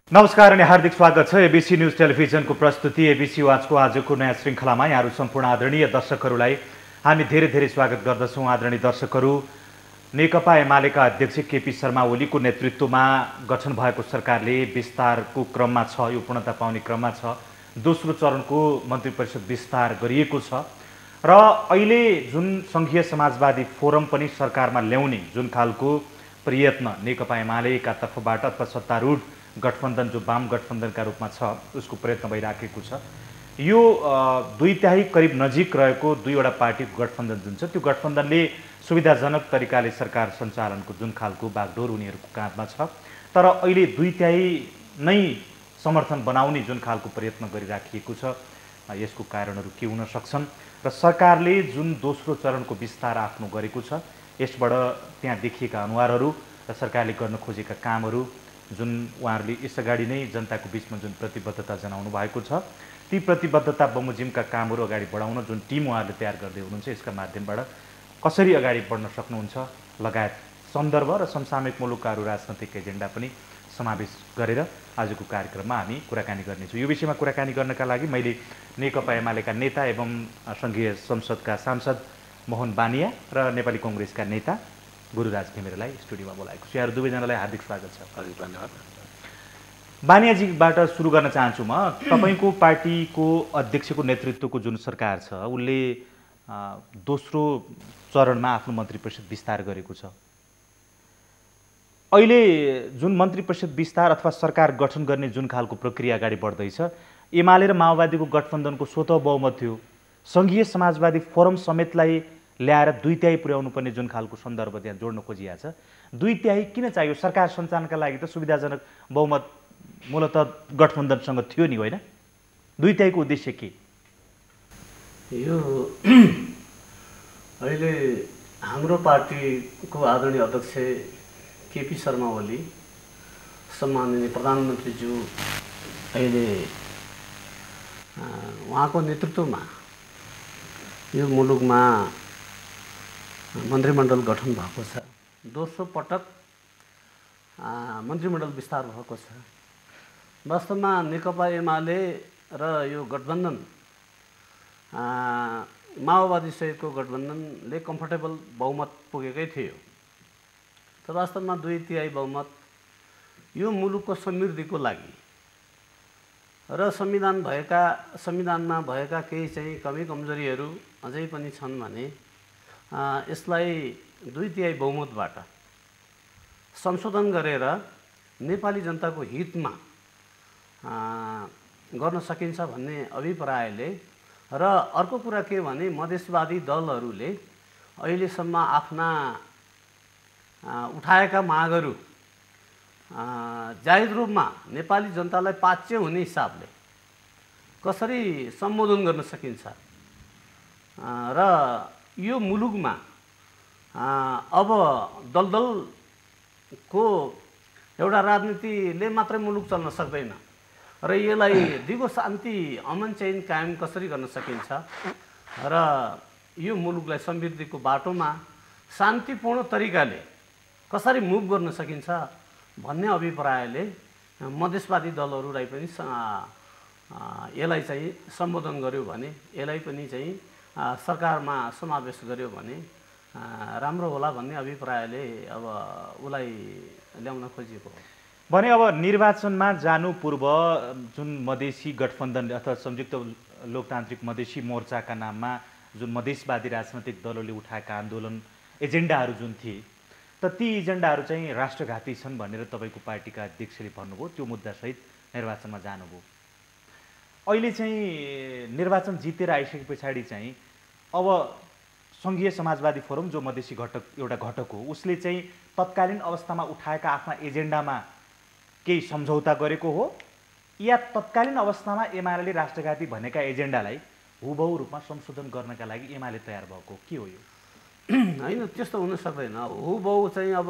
नमस्कार अनि हार्दिक स्वागत छ एबीसी न्यूज टेलिभिजनको प्रस्तुति एबीसी वाचको आजको नयाँ श्रृङ्खलामा यहाँहरू सम्पूर्ण आदरणीय दर्शकहरूलाई हामी धेरै धेरै स्वागत गर्दछौँ। आदरणीय दर्शकहरू, नेकपा एमालेका अध्यक्ष केपी शर्मा ओलीको नेतृत्वमा गठन भएको सरकारले विस्तारको क्रममा छ, यो पूर्णता पाउने क्रममा छ। दोस्रो चरणको मन्त्री परिषद विस्तार गरिएको छ र अहिले जुन सङ्घीय समाजवादी फोरम पनि सरकारमा ल्याउने जुन खालको प्रयत्न नेकपा एमालेका तर्फबाट अथवा सत्तारूढ गठबन्धन जो वाम गठबन्धनका रूपमा छ उसको प्रयत्न भइराखेको छ। यो 2/3 करिब नजिक रहेको दुईवटा पार्टीको गठबन्धन जुन छ त्यो गठबन्धनले सुविधाजनक तरिकाले सरकार सञ्चालनको जुन खालको बागडोर उनीहरूको काँधमा छ, तर अहिले 2/3 नै समर्थन बनाउने जुन खालको प्रयत्न गरिराखिएको छ, यसको कारणहरू के हुन सक्छन् र सरकारले जुन दोस्रो चरणको विस्तार आफ्नो गरेको छ यसबाट त्यहाँ देखिएका अनुहारहरू र सरकारले गर्न खोजेका कामहरू जुन उहाँहरूले यसअगाडि नै जनताको बिचमा जुन प्रतिबद्धता जनाउनु भएको छ ती प्रतिबद्धता बमोजिमका कामहरू अगाडि बढाउन जुन टिम उहाँहरूले तयार गर्दै हुनुहुन्छ यसका माध्यमबाट कसरी अगाडि बढ्न सक्नुहुन्छ लगायत सन्दर्भ र समसामयिक मुलुकहरू राजनैतिक एजेन्डा पनि समावेश गरेर आजको कार्यक्रममा हामी कुराकानी गर्नेछौँ। यो विषयमा कुराकानी गर्नका लागि मैले नेकपा एमालेका नेता एवं सङ्घीय संसदका सांसद मोहन बानिया र नेपाली कङ्ग्रेसका नेता गुरु राज घिमिरेलाई स्टुडियोमा बोलाएको छु। यहाँहरू दुवैजनालाई हार्दिक स्वागत छ। धन्यवाद। बानियाजीबाट सुरु गर्न चाहन्छु म। तपाईँको पार्टीको अध्यक्षको नेतृत्वको जुन सरकार छ उसले दोस्रो चरणमा आफ्नो मन्त्री परिषद विस्तार गरेको छ। अहिले जुन मन्त्री परिषद विस्तार अथवा सरकार गठन गर्ने जुन खालको प्रक्रिया अगाडि बढ्दैछ, एमाले र माओवादीको गठबन्धनको स्वतः बहुमत थियो, सङ्घीय समाजवादी फोरम समेतलाई ल्याएर 2/3 पुर्याउनु पर्ने जुन खालको सन्दर्भ त्यहाँ जोड्न खोजिएको छ। 2/3 किन चाहियो? सरकार सञ्चालनका लागि त सुविधाजनक बहुमत मूलतः गठबन्धनसँग थियो नि, होइन? 2/3 को उद्देश्य के? यो अहिले हाम्रो पार्टीको आदरणीय अध्यक्ष केपी शर्मा ओली सम्माननीय प्रधानमन्त्रीज्यू अहिले उहाँको नेतृत्वमा यो मुलुकमा मन्त्रीमण्डल गठन भएको छ। दोस्रो पटक मन्त्रीमण्डल विस्तार भएको छ। वास्तवमा नेकपा एमाले र यो गठबन्धन माओवादी सहितको गठबन्धनले कम्फर्टेबल बहुमत पुगेकै थियो, तर वास्तवमा 2/3 बहुमत यो मुलुकको समृद्धिको लागि र संविधानमा भएका केही चाहिँ कमी कमजोरीहरू अझै पनि छन् भने यसलाई 2/3 बहुमतबाट संशोधन गरेर नेपाली जनताको हितमा गर्न सकिन्छ भन्ने अभिप्रायले र अर्को कुरा के भने मधेसवादी दलहरूले अहिलेसम्म आफ्ना उठाएका मागहरू जायज रूपमा नेपाली जनतालाई पाच्य हुने हिसाबले कसरी सम्बोधन गर्न सकिन्छ र यो मुलुकमा अब दलदलको एउटा राजनीतिले मात्रै मुलुक चल्न सक्दैन र यसलाई दिगो शान्ति अमन चैन कायम कसरी गर्न सकिन्छ र यो मुलुकलाई समृद्धिको बाटोमा शान्तिपूर्ण तरिकाले कसरी मुभ गर्न सकिन्छ भन्ने अभिप्रायले मधेसवादी दलहरूलाई पनि यसलाई चाहिँ सम्बोधन गर्यो भने, यसलाई पनि चाहिँ सरकारमा समावेश गर्यो भने राम्रो होला भन्ने अभिप्रायले अब उसलाई ल्याउन खोजिएको हो भने। अब निर्वाचनमा जानु पूर्व जुन मधेसी गठबन्धन अथवा संयुक्त लोकतान्त्रिक मधेसी मोर्चाका नाममा जुन मधेसवादी राजनैतिक दलहरूले उठाएका आन्दोलन एजेन्डाहरू जुन थिए, त ती एजेन्डाहरू चाहिँ राष्ट्रघाती छन् भनेर तपाईँको पार्टीका अध्यक्षले भन्नुभयो, त्यो मुद्दासहित निर्वाचनमा जानुभयो। अहिले चाहिँ निर्वाचन जितेर आइसके पछाडि चाहिँ अब सङ्घीय समाजवादी फोरम जो मधेसी एउटा घटक हो उसले चाहिँ तत्कालीन अवस्थामा उठाएका आफ्ना एजेन्डामा केही सम्झौता गरेको हो या तत्कालीन अवस्थामा एमाले राष्ट्रघाती भनेका एजेन्डालाई हुबहु रूपमा संशोधन गर्नका लागि एमाले तयार भएको के हो? यो होइन, त्यस्तो हुन सक्दैन। हुबहु चाहिँ अब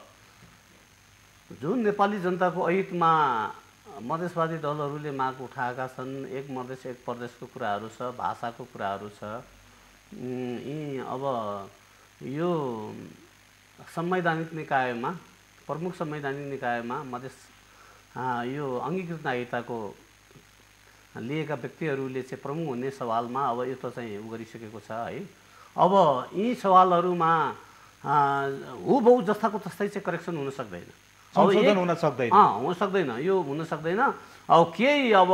जुन नेपाली जनताको अहितमा मधेसवादी दलहरूले माग उठाएका छन्, एक मधेस एक प्रदेशको कुराहरू छ, भाषाको कुराहरू छ, यी अब यो संवैधानिक निकायमा प्रमुख संवैधानिक निकायमा मधेस यो अङ्गीकृत नागरिकताको लिएका व्यक्तिहरूले चाहिँ प्रमुख हुने सवालमा अब यो त चाहिँ उ गरिसकेको छ है। अब यी सवालहरूमा हुबहु जस्ताको तस्तै चाहिँ करेक्सन हुन सक्दैन, संशोधन हुन सक्दैन। हुन सक्दैन, यो हुन सक्दैन। अब केही अब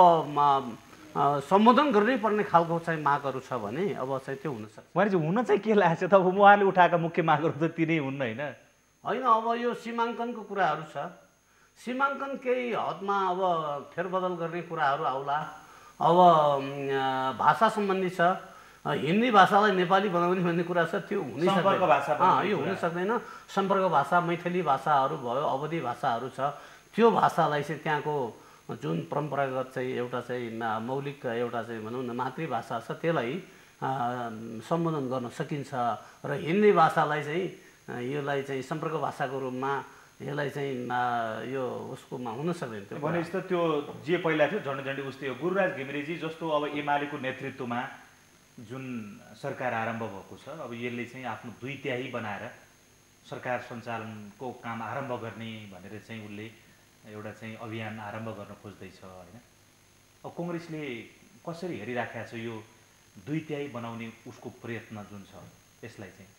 सम्बोधन गर्नै पर्ने खालको चाहिँ मागहरू छ भने अब चाहिँ त्यो हुन सक्छ। भने चाहिँ हुन चाहिँ के लाग्छ त? अब उहाँले उठाएका मुख्य मागहरू त तिनै हुन्न होइन? होइन, अब यो सीमाङ्कनको कुराहरू छ। सीमाङ्कन केही हदमा अब फेरबदल गर्ने कुराहरू आउला। अब भाषा सम्बन्धी छ, हिन्दी भाषालाई नेपाली बनाउने भन्ने कुरा छ, त्यो हुनै सक्दैन। यो हुन सक्दैन। सम्पर्क भाषा, मैथिली भाषाहरू भयो, अवधी भाषाहरू छ, त्यो भाषालाई चाहिँ त्यहाँको जुन परम्परागत चाहिँ एउटा चाहिँ मौलिक एउटा चाहिँ भनौँ न मातृभाषा छ, त्यसलाई सम्बोधन गर्न सकिन्छ। र हिन्दी भाषालाई चाहिँ यसलाई चाहिँ सम्पर्क भाषाको रूपमा यसलाई चाहिँ यो उसकोमा हुन सक्दैन। त्यो भनेपछि त त्यो जे पहिला थियो झन्डै झन्डै उस्तै हो। गुरुराज घिमिरेजी जस्तो अब एमालेको नेतृत्वमा जुन सरकार आरम्भ भएको छ, अब यसले चाहिँ आफ्नो 2/3 बनाएर सरकार सञ्चालनको काम आरम्भ गर्ने भनेर चाहिँ उसले एउटा चाहिँ अभियान आरम्भ गर्न खोज्दैछ होइन? अब कङ्ग्रेसले कसरी हेरिराखेको छ यो 2/3 बनाउने उसको प्रयत्न जुन छ यसलाई चाहिँ?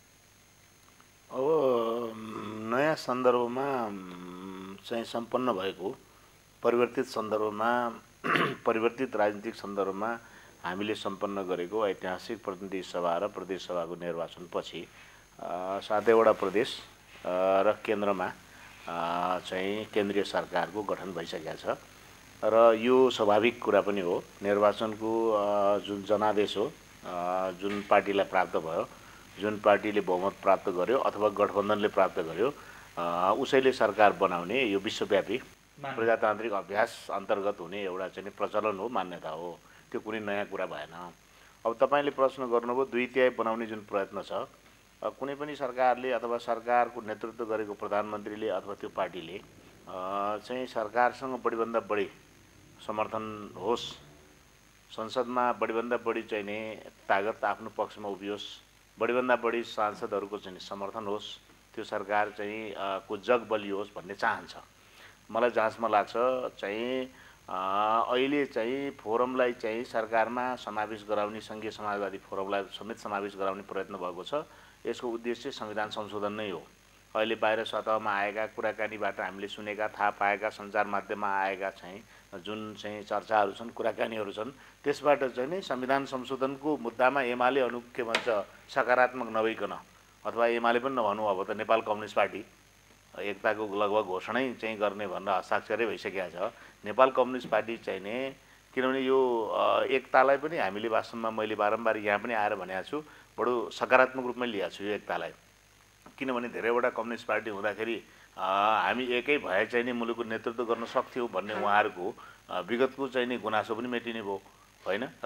अब नयाँ सन्दर्भमा चाहिँ सम्पन्न भएको परिवर्तित सन्दर्भमा परिवर्तित राजनीतिक सन्दर्भमा हामीले सम्पन्न गरेको ऐतिहासिक प्रतिनिधि सभा र प्रदेश सभाको निर्वाचनपछि 7वटा प्रदेश र केन्द्रमा चाहिँ केन्द्रीय सरकारको गठन भइसकेको छ। र यो स्वाभाविक कुरा पनि हो। निर्वाचनको जुन जनादेश हो, जुन पार्टीलाई प्राप्त भयो, जुन पार्टीले बहुमत प्राप्त गर्यो अथवा गठबन्धनले प्राप्त गर्यो, उसैले सरकार बनाउने यो विश्वव्यापी प्रजातान्त्रिक अभ्यास अन्तर्गत हुने एउटा चाहिँ प्रचलन हो, मान्यता हो। त्यो कुनै नयाँ कुरा भएन। अब तपाईँले प्रश्न गर्नुभयो 2/3 बनाउने जुन प्रयत्न छ, कुनै पनि सरकारले अथवा सरकारको नेतृत्व गरेको प्रधानमन्त्रीले अथवा त्यो पार्टीले चाहिँ सरकारसँग बढीभन्दा बढी समर्थन होस्, संसदमा बढीभन्दा बढी चाहिँ नि तागत आफ्नो पक्षमा उभियोस्, बढीभन्दा बढी सांसदहरूको चाहिँ समर्थन होस्, त्यो सरकार चाहिँ को जग बलियोस् भन्ने चाहन्छ। मलाई जहाँसम्म लाग्छ चाहिँ अहिले चाहिँ फोरमलाई चाहिँ सरकारमा समावेश गराउने, सङ्घीय समाजवादी फोरमलाई समेत समावेश गराउने प्रयत्न भएको छ। यसको उद्देश्य संविधान संशोधन नै हो। अहिले बाहिर सतहमा आएका कुराकानीबाट हामीले सुनेका, थाहा पाएका, सञ्चार माध्यममा आएका चाहिँ जुन चाहिँ चर्चाहरू छन्, कुराकानीहरू छन्, त्यसबाट चाहिँ नै संविधान संशोधनको मुद्दामा एमाले के भन्छ सकारात्मक नभइकन, अथवा एमाले पनि नभनौँ, अब त नेपाल कम्युनिस्ट पार्टी एकताको लगभग घोषणै चाहिँ गर्ने भनेर हस्ताक्षरै भइसकेको छ। नेपाल कम्युनिस्ट पार्टी चाहिँ नि, किनभने यो एकतालाई पनि हामीले वास्तवमा मैले बारम्बार यहाँ पनि आएर भनेको छु, बडो सकारात्मक रूपमै लिएको छु यो एकतालाई। किनभने धेरैवटा कम्युनिस्ट पार्टी हुँदाखेरि हामी एकै भए चाहिँ नि मुलुकको नेतृत्व गर्न सक्थ्यौँ भन्ने उहाँहरूको विगतको चाहिँ नि गुनासो पनि मेटिने भयो होइन? र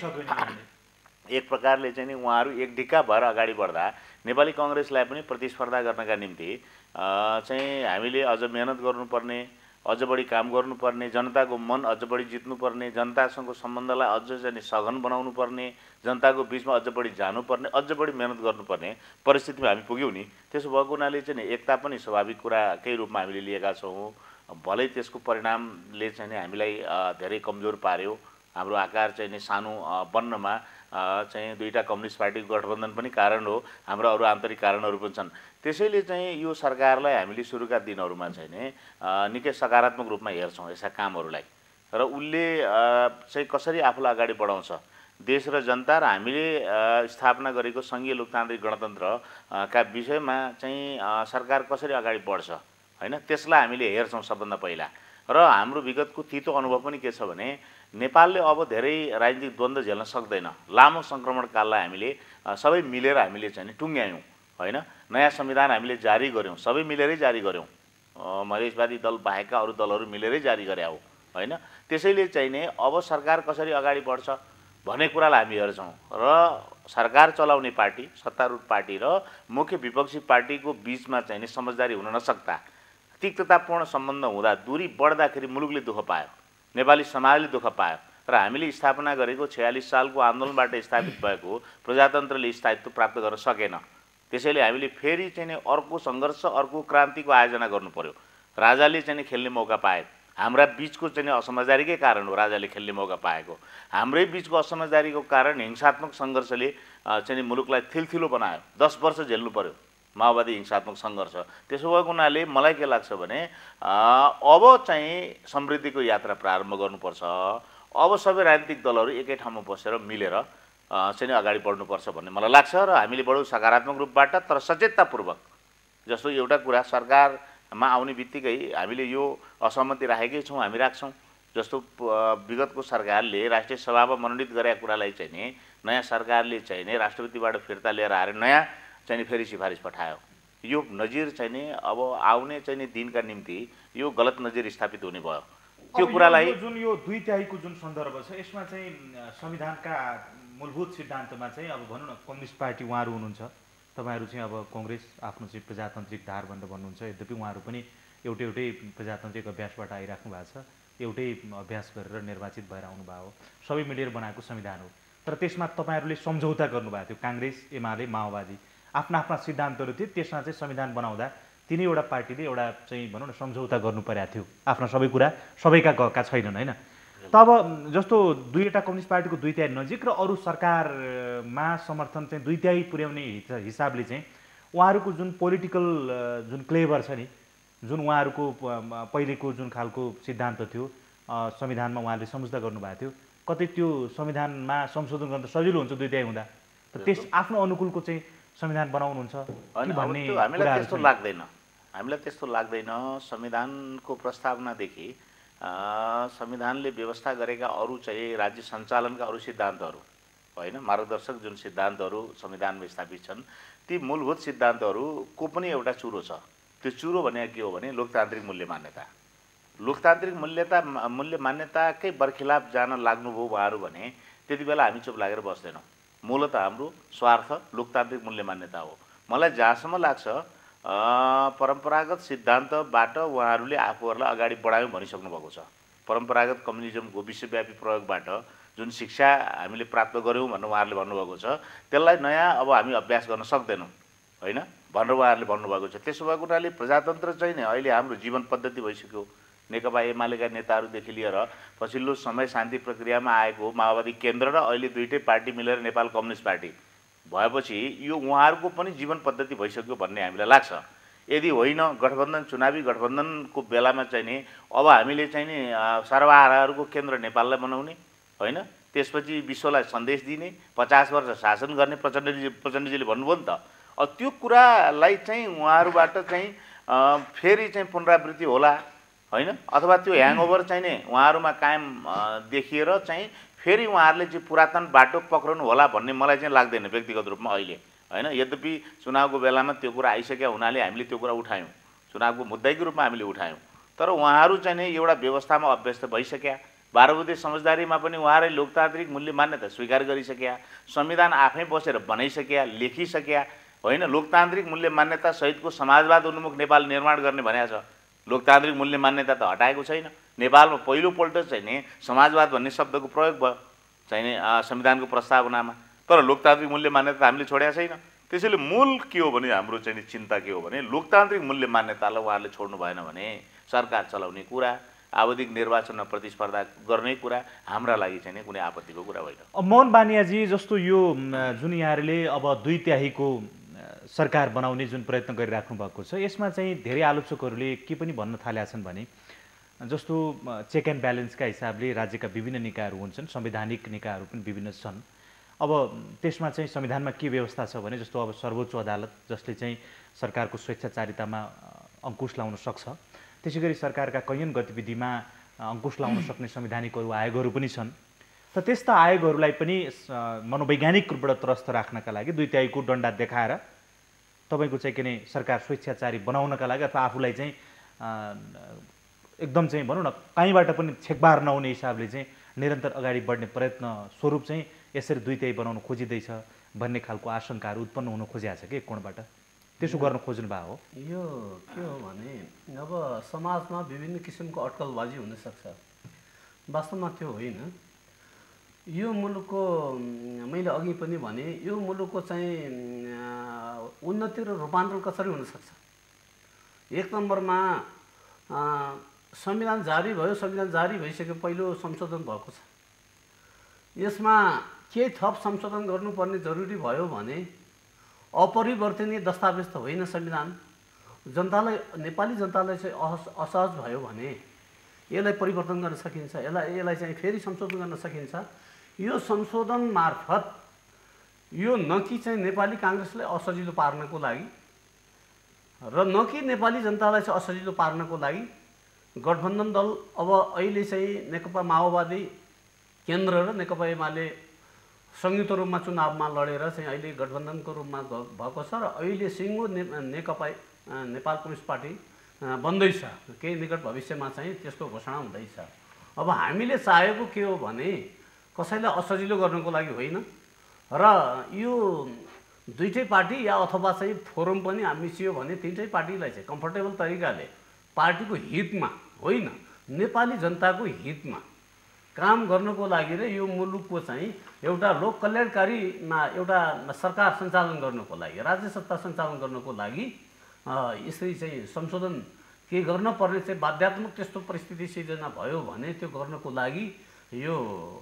एक प्रकारले चाहिँ नि उहाँहरू एक ढिक्का भएर अगाडि बढ्दा नेपाली कङ्ग्रेसलाई पनि प्रतिस्पर्धा गर्नका निम्ति चाहिँ हामीले अझ मेहनत गर्नुपर्ने, अझ बढी काम गर्नुपर्ने, जनताको मन अझ बढी जित्नुपर्ने, जनतासँगको सम्बन्धलाई अझ चाहिँ सघन बनाउनु पर्ने, जनताको बिचमा अझ बढी जानुपर्ने, अझ बढी मेहनत गर्नुपर्ने परिस्थितिमा हामी पुग्यौँ नि। त्यसो भएको हुनाले चाहिँ एकता पनि स्वाभाविक कुराकै रूपमा हामीले लिएका छौँ। भलै त्यसको परिणामले चाहिँ हामीलाई धेरै कमजोर पार्यो। हाम्रो आकार चाहिँ सानो बन्नमा चाहिँ दुईटा कम्युनिस्ट पार्टीको गठबन्धन पनि कारण हो, हाम्रो अरू आन्तरिक कारणहरू पनि छन्। त्यसैले चाहिँ यो सरकारलाई हामीले सुरुका दिनहरूमा चाहिँ नि निकै सकारात्मक रूपमा हेर्छौँ यसका कामहरूलाई, र उसले चाहिँ कसरी आफूलाई अगाडि बढाउँछ, देश र जनता र हामीले स्थापना गरेको सङ्घीय लोकतान्त्रिक गणतन्त्रका विषयमा चाहिँ सरकार कसरी अगाडि बढ्छ होइन, त्यसलाई हामीले हेर्छौँ सबभन्दा पहिला। र हाम्रो विगतको तितो अनुभव पनि के छ भने नेपालले अब धेरै राजनीतिक द्वन्द्व झेल्न सक्दैन। लामो सङ्क्रमणकाललाई हामीले सबै मिलेर हामीले चाहिँ टुङ्ग्यायौँ होइन। नयाँ संविधान हामीले जारी गऱ्यौँ, सबै मिलेरै जारी गऱ्यौँ, मधेसवादी दल बाहेकका अरू दलहरू मिलेरै जारी गरे हो होइन। त्यसैले चाहिँ नि अब सरकार कसरी अगाडि बढ्छ भन्ने कुरालाई हामी हेर्छौँ, र सरकार चलाउने पार्टी, सत्तारूढ पार्टी र मुख्य विपक्षी पार्टीको बिचमा चाहिँ नि समझदारी हुन नसक्दा, तिक्ततापूर्ण सम्बन्ध हुँदा, दूरी बढ्दाखेरि मुलुकले दुःख पायो, नेपाली समाजले दुःख पायो, र हामीले स्थापना गरेको 46 सालको आन्दोलनबाट स्थापित भएको प्रजातन्त्रले स्थायित्व प्राप्त गर्न सकेन। त्यसैले हामीले फेरि चाहिँ अर्को सङ्घर्ष, अर्को क्रान्तिको आयोजना गर्नु पर्यो। राजाले चाहिँ खेल्ने मौका पाए, हाम्रा बिचको चाहिँ असमझदारीकै कारण हो राजाले खेल्ने मौका पाएको। हाम्रै बिचको असमझदारीको कारण हिंसात्मक सङ्घर्षले चाहिँ मुलुकलाई थिलथिलो बनायो। 10 वर्ष झेल्नु पर्यो माओवादी हिंसात्मक सङ्घर्ष। त्यसो भएको हुनाले मलाई के लाग्छ भने अब चाहिँ समृद्धिको यात्रा प्रारम्भ गर्नुपर्छ। अब सबै राजनीतिक दलहरू एकै ठाउँमा बसेर मिलेर चाहिँ अगाडि बढ्नुपर्छ भन्ने मलाई लाग्छ र हामीले बडो सकारात्मक रूपबाट तर सचेततापूर्वक। जस्तो एउटा कुरा सरकारमा आउने बित्तिकै हामीले यो असहमति राखेकै छौँ, हामी राख्छौँ। जस्तो विगतको सरकारले राष्ट्रिय सभामा मनोनित गरेका कुरालाई चाहिँ नि नयाँ सरकारले चाहिँ नि राष्ट्रपतिबाट फिर्ता लिएर आएर नयाँ चाहिँ फेरि सिफारिस पठायो। यो नजिर चाहिँ नि अब आउने चाहिँ नि दिनका निम्ति यो गलत नजिर स्थापित हुने भयो। त्यो कुरालाई जुन यो 2/3 जुन सन्दर्भ छ यसमा चाहिँ संविधानका मूलभूत सिद्धान्तमा चाहिँ अब भनौँ न कम्युनिस्ट पार्टी उहाँहरू हुनुहुन्छ, तपाईँहरू चाहिँ अब कङ्ग्रेस आफ्नो चाहिँ प्रजातान्त्रिक धार भनेर भन्नुहुन्छ। यद्यपि उहाँहरू पनि एउटै प्रजातान्त्रिक अभ्यासबाट आइराख्नु भएको छ, एउटै अभ्यास गरेर निर्वाचित भएर आउनुभयो हो, सबै मिलेर बनाएको संविधान हो। तर त्यसमा तपाईँहरूले सम्झौता गर्नुभएको थियो, काङ्ग्रेस एमाले माओवादी आफ्ना आफ्ना सिद्धान्तहरू थिए। त्यसमा चाहिँ संविधान बनाउँदा तिनैवटा पार्टीले एउटा चाहिँ भनौँ न सम्झौता गर्नु परेको थियो। आफ्ना सबै कुरा सबैका गएका छैनन् होइन। त अब जस्तो दुईवटा कम्युनिस्ट पार्टीको 2/3 नजिक र अरू सरकारमा समर्थन चाहिँ 2/3 पुर्याउने हिसाबले चाहिँ उहाँहरूको जुन पोलिटिकल जुन क्लेभर छ नि, जुन उहाँहरूको पहिलेको जुन खालको सिद्धान्त थियो संविधानमा उहाँले सम्झौता गर्नुभएको थियो, कतै त्यो संविधानमा संशोधन गर्न सजिलो हुन्छ 2/3 हुँदा। त त्यस आफ्नो अनुकूलको चाहिँ संविधान बनाउनुहुन्छ भन्ने हामीलाई त्यस्तो लाग्दैन। हामीलाई त्यस्तो लाग्दैन। संविधानको प्रस्तावनादेखि संविधानले व्यवस्था गरेका अरू चाहिँ राज्य सञ्चालनका अरू सिद्धान्तहरू होइन, मार्गदर्शक जुन सिद्धान्तहरू संविधानमा स्थापित छन् ती मूलभूत सिद्धान्तहरूको पनि एउटा चुरो छ। त्यो चुरो भनेको के हो भने लोकतान्त्रिक मूल्य मान्यता। लोकतान्त्रिक मूल्य मान्यताकै बर्खिलाफ जान लाग्नुभयो उहाँहरू भने त्यति बेला हामी चुप लागेर बस्दैनौँ। मूलत हाम्रो स्वार्थ लोकतान्त्रिक मूल्य मान्यता हो। मलाई जहाँसम्म लाग्छ परम्परागत सिद्धान्तबाट उहाँहरूले आफूहरूलाई अगाडि बढायौँ भनिसक्नु भएको छ। परम्परागत कम्युनिजमको विश्वव्यापी प्रयोगबाट जुन शिक्षा हामीले प्राप्त गऱ्यौँ भनेर उहाँहरूले भन्नुभएको छ त्यसलाई नयाँ अब हामी अभ्यास गर्न सक्दैनौँ होइन भनेर उहाँहरूले भन्नुभएको छ। त्यसो भएको हुनाले प्रजातन्त्र चाहिँ नि अहिले हाम्रो जीवन पद्धति भइसक्यो। नेकपा एमालेका नेताहरूदेखि लिएर पछिल्लो समय शान्ति प्रक्रियामा आएको माओवादी केन्द्र र अहिले दुईटै पार्टी मिलेर नेपाल कम्युनिस्ट पार्टी भएपछि यो उहाँहरूको पनि जीवन पद्धति भइसक्यो भन्ने हामीलाई लाग्छ। यदि होइन गठबन्धन चुनावी गठबन्धनको बेलामा चाहिँ नि अब हामीले चाहिँ नि सर्वहाराहरूको केन्द्र नेपाललाई बनाउने होइन, त्यसपछि विश्वलाई सन्देश दिने, 50 वर्ष शासन गर्ने प्रचण्डजीले भन्नुभयो नि त। अब त्यो कुरालाई चाहिँ उहाँहरूबाट चाहिँ फेरि चाहिँ पुनरावृत्ति होला होइन, अथवा त्यो ह्याङओभर चाहिँ नि उहाँहरूमा कायम देखिएर चाहिँ फेरि उहाँहरूले चाहिँ पुरातन बाटो पक्राउनु होला भन्ने मलाई चाहिँ लाग्दैन व्यक्तिगत रूपमा अहिले होइन। यद्यपि चुनावको बेलामा त्यो कुरा आइसक्यो हुनाले हामीले त्यो कुरा उठायौँ, चुनावको मुद्दैको रूपमा हामीले उठायौँ। तर उहाँहरू चाहिँ नि एउटा व्यवस्थामा अभ्यस्त भइसक्या, 12 बुँदे समझदारीमा पनि उहाँहरूले लोकतान्त्रिक मूल्य मान्यता स्वीकार गरिसक्या, संविधान आफै बसेर बनाइसक्या, लेखिसक्या होइन। लोकतान्त्रिक मूल्य मान्यता सहितको समाजवाद उन्मुख नेपाल निर्माण गर्ने भनेको छ। लोकतान्त्रिक मूल्य मान्यता त हटाएको छैन। नेपालमा पहिलोपल्ट चाहिँ नि समाजवाद भन्ने शब्दको प्रयोग भयो चाहिँ नि संविधानको प्रस्तावनामा, तर लोकतान्त्रिक मूल्य मान्यता हामीले छोडेका छैन। त्यसैले मूल के हो भने हाम्रो चाहिँ नि चिन्ता के हो भने लोकतान्त्रिक मूल्य मान्यतालाई उहाँहरूले छोड्नु भएन भने सरकार चलाउने कुरा, आवधिक निर्वाचनमा प्रतिस्पर्धा गर्ने कुरा हाम्रा लागि चाहिँ नि कुनै आपत्तिको कुरा होइन। मोहन बानियाजी जस्तो यो जुन यहाँहरूले अब 2/3 सरकार बनाउने जुन प्रयत्न गरिराख्नु भएको छ यसमा चाहिँ धेरै आलोचकहरूले के पनि भन्न थालेका छन् भने जस्तो चेक एन्ड ब्यालेन्सका हिसाबले राज्यका विभिन्न निकायहरू हुन्छन्, संवैधानिक निकायहरू पनि विभिन्न छन्। अब त्यसमा चाहिँ संविधानमा के व्यवस्था छ भने जस्तो अब सर्वोच्च अदालत जसले चाहिँ सरकारको स्वेच्छाचारितामा अङ्कुश लाउन सक्छ, त्यसै गरी सरकारका कैयन गतिविधिमा अङ्कुश लाउन सक्ने संवैधानिक आयोगहरू पनि छन्। त त्यस्ता आयोगहरूलाई पनि मनोवैज्ञानिक रूपबाट त्रस्त राख्नका लागि 2/3 डन्डा देखाएर तपाईँको चाहिँ के नै सरकार स्वेच्छाचारी बनाउनका लागि अथवा आफूलाई चाहिँ एकदम चाहिँ भनौँ न कहीँबाट पनि छेकबार नहुने हिसाबले चाहिँ निरन्तर अगाडि बढ्ने प्रयत्न स्वरूप चाहिँ यसरी 2/3 बनाउन खोजिँदैछ भन्ने खालको आशंकाहरू उत्पन्न हुन खोजिएको छ कि एक कोणबाट त्यसो गर्न खोज्नु भएको हो। यो के हो भने अब समाजमा विभिन्न किसिमको अड्कलबाजी हुनसक्छ, वास्तवमा त्यो होइन। यो मुलुकको मैले अघि पनि भने यो मुलुकको चाहिँ उन्नति र रूपान्तरण कसरी हुनसक्छ। एक नम्बरमा संविधान जारी भयो, संविधान जारी भइसक्यो, पहिलो संशोधन भएको छ। यसमा केही थप संशोधन गर्नुपर्ने जरुरी भयो भने अपरिवर्तनीय दस्तावेज त होइन संविधान। जनतालाई, नेपाली जनतालाई चाहिँ असहज भयो भने यसलाई परिवर्तन गर्न सकिन्छ, यसलाई चाहिँ फेरि संशोधन गर्न सकिन्छ। यो संशोधन मार्फत यो न कि चाहिँ नेपाली काङ्ग्रेसलाई असजिलो पार्नको लागि र न कि नेपाली जनतालाई चाहिँ असजिलो पार्नको लागि गठबन्धन दल अब अहिले चाहिँ नेकपा माओवादी केन्द्र र नेकपा एमाले संयुक्त रूपमा चुनावमा लडेर चाहिँ अहिले गठबन्धनको रूपमा भएको छ र अहिले सिङ्गो नेकपा नेपाल कम्युनिस्ट पार्टी बन्दैछ। केही निकट भविष्यमा चाहिँ त्यसको घोषणा हुँदैछ। अब हामीले चाहेको के हो भने कसैलाई असजिलो गर्नको लागि होइन र यो दुईटै पार्टी या अथवा चाहिँ फोरम पनि मिसियो भने तिनटै पार्टीलाई चाहिँ कम्फर्टेबल तरिकाले पार्टीको हितमा होइन, नेपाली जनताको हितमा काम गर्नको लागि र यो मुलुकको चाहिँ एउटा लोक कल्याणकारीमा एउटा सरकार सञ्चालन गर्नको लागि, राज्य सत्ता सञ्चालन गर्नको लागि यसरी चाहिँ संशोधन के गर्न पर्ने चाहिँ बाध्यात्मक त्यस्तो परिस्थिति सिर्जना भयो भने त्यो गर्नको लागि यो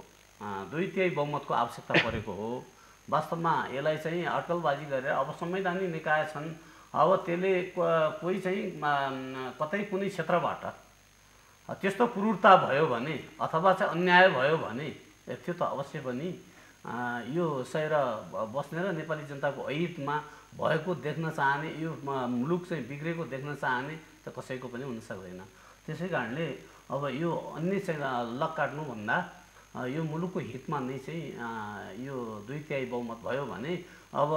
2/3 बहुमतको आवश्यकता परेको हो। वास्तवमा यसलाई चाहिँ अटकलबाजी गरेर अब संवैधानिक निकाय छन्, अब त्यसले कोही चाहिँ कतै कुनै क्षेत्रबाट त्यस्तो क्रूरता भयो भने अथवा चाहिँ अन्याय भयो भने त्यो त अवश्य पनि यो सहेर बस्ने र नेपाली जनताको अहितमा भएको देख्न चाहने, यो मुलुक चाहिँ बिग्रेको देख्न चाहने त कसैको पनि हुन सक्दैन। त्यसै कारणले अब यो अन्य चाहिँ लक काट्नुभन्दा यो मुलुकको हितमा नै चाहिँ यो 2/3 बहुमत भयो भने अब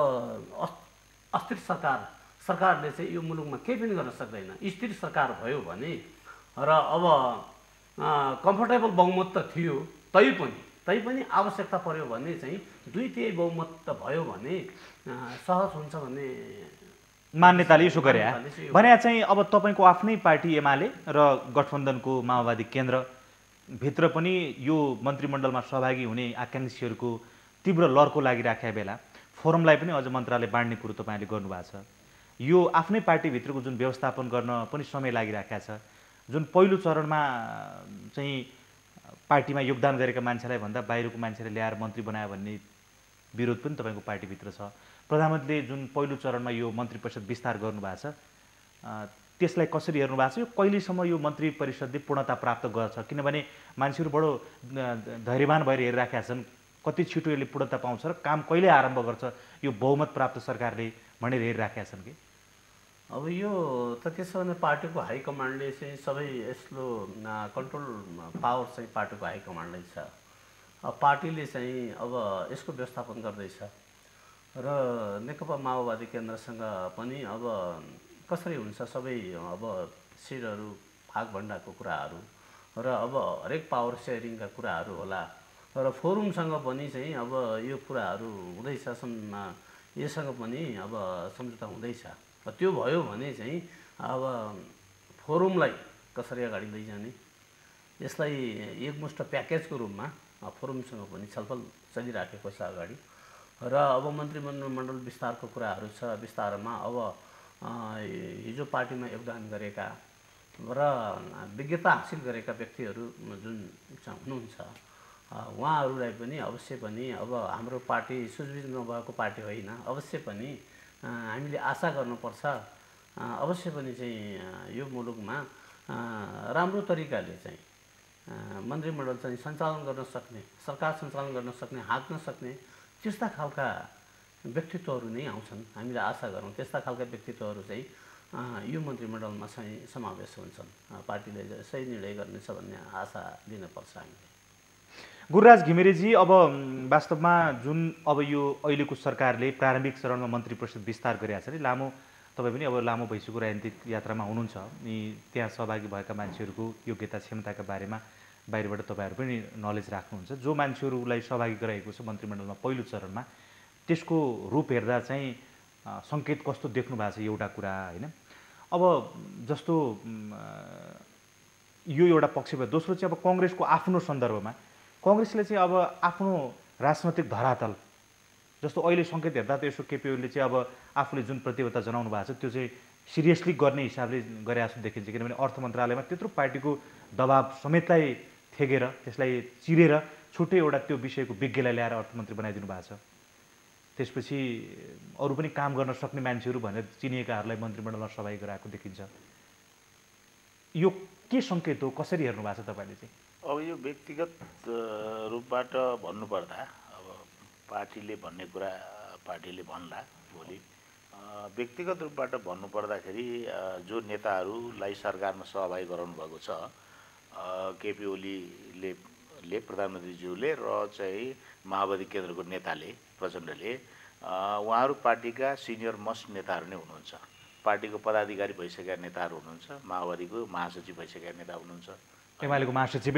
अस्थिर सरकारले चाहिँ यो मुलुकमा केही पनि गर्न सक्दैन। स्थिर सरकार भयो भने र अब कम्फर्टेबल बहुमत त थियो, तैपनि आवश्यकता पर्यो भने चाहिँ 2/3 बहुमत त भयो भने सहज हुन्छ भन्ने मान्यताले यसो गरे भने चाहिँ अब तपाईँको आफ्नै पार्टी एमाले र गठबन्धनको माओवादी केन्द्र भित्र पनि यो मन्त्रीमण्डलमा सहभागी हुने आकाङ्क्षीहरूको तीव्र लहरको लागिराखेका बेला फोरमलाई पनि अझ मन्त्रालय बाँड्ने कुरो तपाईँले गर्नुभएको छ। यो आफ्नै पार्टीभित्रको जुन व्यवस्थापन गर्न पनि समय लागिराखेका छ, जुन पहिलो चरणमा चाहिँ पार्टीमा योगदान गरेका मान्छेलाई भन्दा बाहिरको मान्छेले ल्याएर मन्त्री बनायो भन्ने विरोध पनि तपाईँको पार्टीभित्र छ। प्रधानमन्त्रीले जुन पहिलो चरणमा यो मन्त्री परिषद विस्तार गर्नुभएको छ, त्यसलाई कसरी हेर्नु भएको छ? यो कहिलेसम्म यो मन्त्री परिषदले पूर्णता प्राप्त गर्छ? किनभने मान्छेहरू बडो धैर्यवान भएर हेरिराखेका छन्, कति छिटो यसले पूर्णता पाउँछ र काम कहिले आरम्भ गर्छ यो बहुमत प्राप्त सरकारले भनेर हेरिराखेका छन् कि? अब यो त त्यसो भने पार्टीको हाइकमान्डले चाहिँ सबै यसको कन्ट्रोल पावर चाहिँ पार्टीको हाइकमान्डले छ। अब पार्टीले चाहिँ अब यसको व्यवस्थापन गर्दैछ र नेकपा माओवादी केन्द्रसँग पनि अब कसरी हुन्छ सबै अब सिटहरू भागभण्डाको कुराहरू र अब हरेक पावर सेयरिङका कुराहरू होला र फोरमसँग पनि चाहिँ अब यो कुराहरू हुँदैछ, योसँग पनि अब सम्झौता हुँदैछ। त्यो भयो भने चाहिँ अब फोरमलाई कसरी अगाडि लैजाने, यसलाई एकमुष्ट प्याकेजको रूपमा फोरमसँग पनि छलफल चलिराखेको छ अगाडि र अब मन्त्रीमण्डल विस्तारको कुराहरू छ। विस्तारमा अब हिजो पार्टीमा योगदान गरेका र विज्ञता हासिल गरेका व्यक्तिहरू जुन हुनुहुन्छ उहाँहरूलाई पनि अवश्य पनि अब हाम्रो पार्टी सुझबुझ नभएको पार्टी होइन, अवश्य पनि हामीले आशा गर्नुपर्छ अवश्य पनि चाहिँ यो मुलुकमा राम्रो तरिकाले चाहिँ मन्त्रीमण्डल चाहिँ सञ्चालन गर्न सक्ने, सरकार सञ्चालन गर्न सक्ने, हाँक्न सक्ने त्यस्ता खालका व्यक्तित्वहरू नै आउँछन्। हामीले आशा गरौँ त्यस्ता खालका व्यक्तित्वहरू चाहिँ यो मन्त्रीमण्डलमा चाहिँ समावेश हुन्छन्। पार्टीले सही निर्णय गर्नेछ भन्ने आशा लिनुपर्छ हामीले। गुरुराज घिमिरेजी, अब वास्तवमा जुन अब यो अहिलेको सरकारले प्रारम्भिक चरणमा मन्त्री परिषद विस्तार गरेका छ नि, लामो तपाईँ पनि अब लामो भइसक्यो राजनीतिक यात्रामा हुनुहुन्छ, अनि त्यहाँ सहभागी भएका मान्छेहरूको योग्यता क्षमताका बारेमा बाहिरबाट तपाईँहरू पनि नलेज राख्नुहुन्छ। जो मान्छेहरूलाई सहभागी गराएको छ मन्त्रीमण्डलमा पहिलो चरणमा, त्यसको रूप हेर्दा चाहिँ सङ्केत कस्तो देख्नु भएको छ एउटा कुरा होइन? अब जस्तो यो एउटा पक्ष भयो। दोस्रो चाहिँ अब कङ्ग्रेसको आफ्नो सन्दर्भमा कङ्ग्रेसले चाहिँ अब आफ्नो राजनैतिक धरातल जस्तो अहिले सङ्केत हेर्दा त यसो केपी ओलीले चाहिँ अब आफूले जुन प्रतिबद्धता जनाउनु भएको छ त्यो चाहिँ सिरियसली गर्ने हिसाबले गरे जस्तो देखिन्छ, किनभने अर्थ मन्त्रालयमा त्यत्रो पार्टीको दबाब समेतलाई थेगेर त्यसलाई चिरेर छुट्टै एउटा त्यो विषयको विज्ञलाई ल्याएर अर्थमन्त्री बनाइदिनु भएको छ। त्यसपछि अरू पनि काम गर्न सक्ने मान्छेहरू भनेर चिनिएकाहरूलाई मन्त्रीमण्डलमा सहभागी गराएको देखिन्छ। यो के सङ्केत हो, कसरी हेर्नु भएको छ तपाईँले चाहिँ? अब यो व्यक्तिगत रूपबाट भन्नुपर्दा अब पार्टीले भन्ने कुरा पार्टीले भन्ला भोलि। व्यक्तिगत रूपबाट भन्नुपर्दाखेरि जो नेताहरूलाई सरकारमा सहभागी गराउनु भएको छ केपी ओलीले प्रधानमन्त्रीज्यूले र चाहिँ माओवादी केन्द्रको नेताले प्रचण्डले उहाँहरू पार्टीका सिनियर मोस्ट नेताहरू नै हुनुहुन्छ। पार्टीको पदाधिकारी भइसकेका नेताहरू हुनुहुन्छ, माओवादीको महासचिव भइसकेका नेता हुनुहुन्छ, एमालेको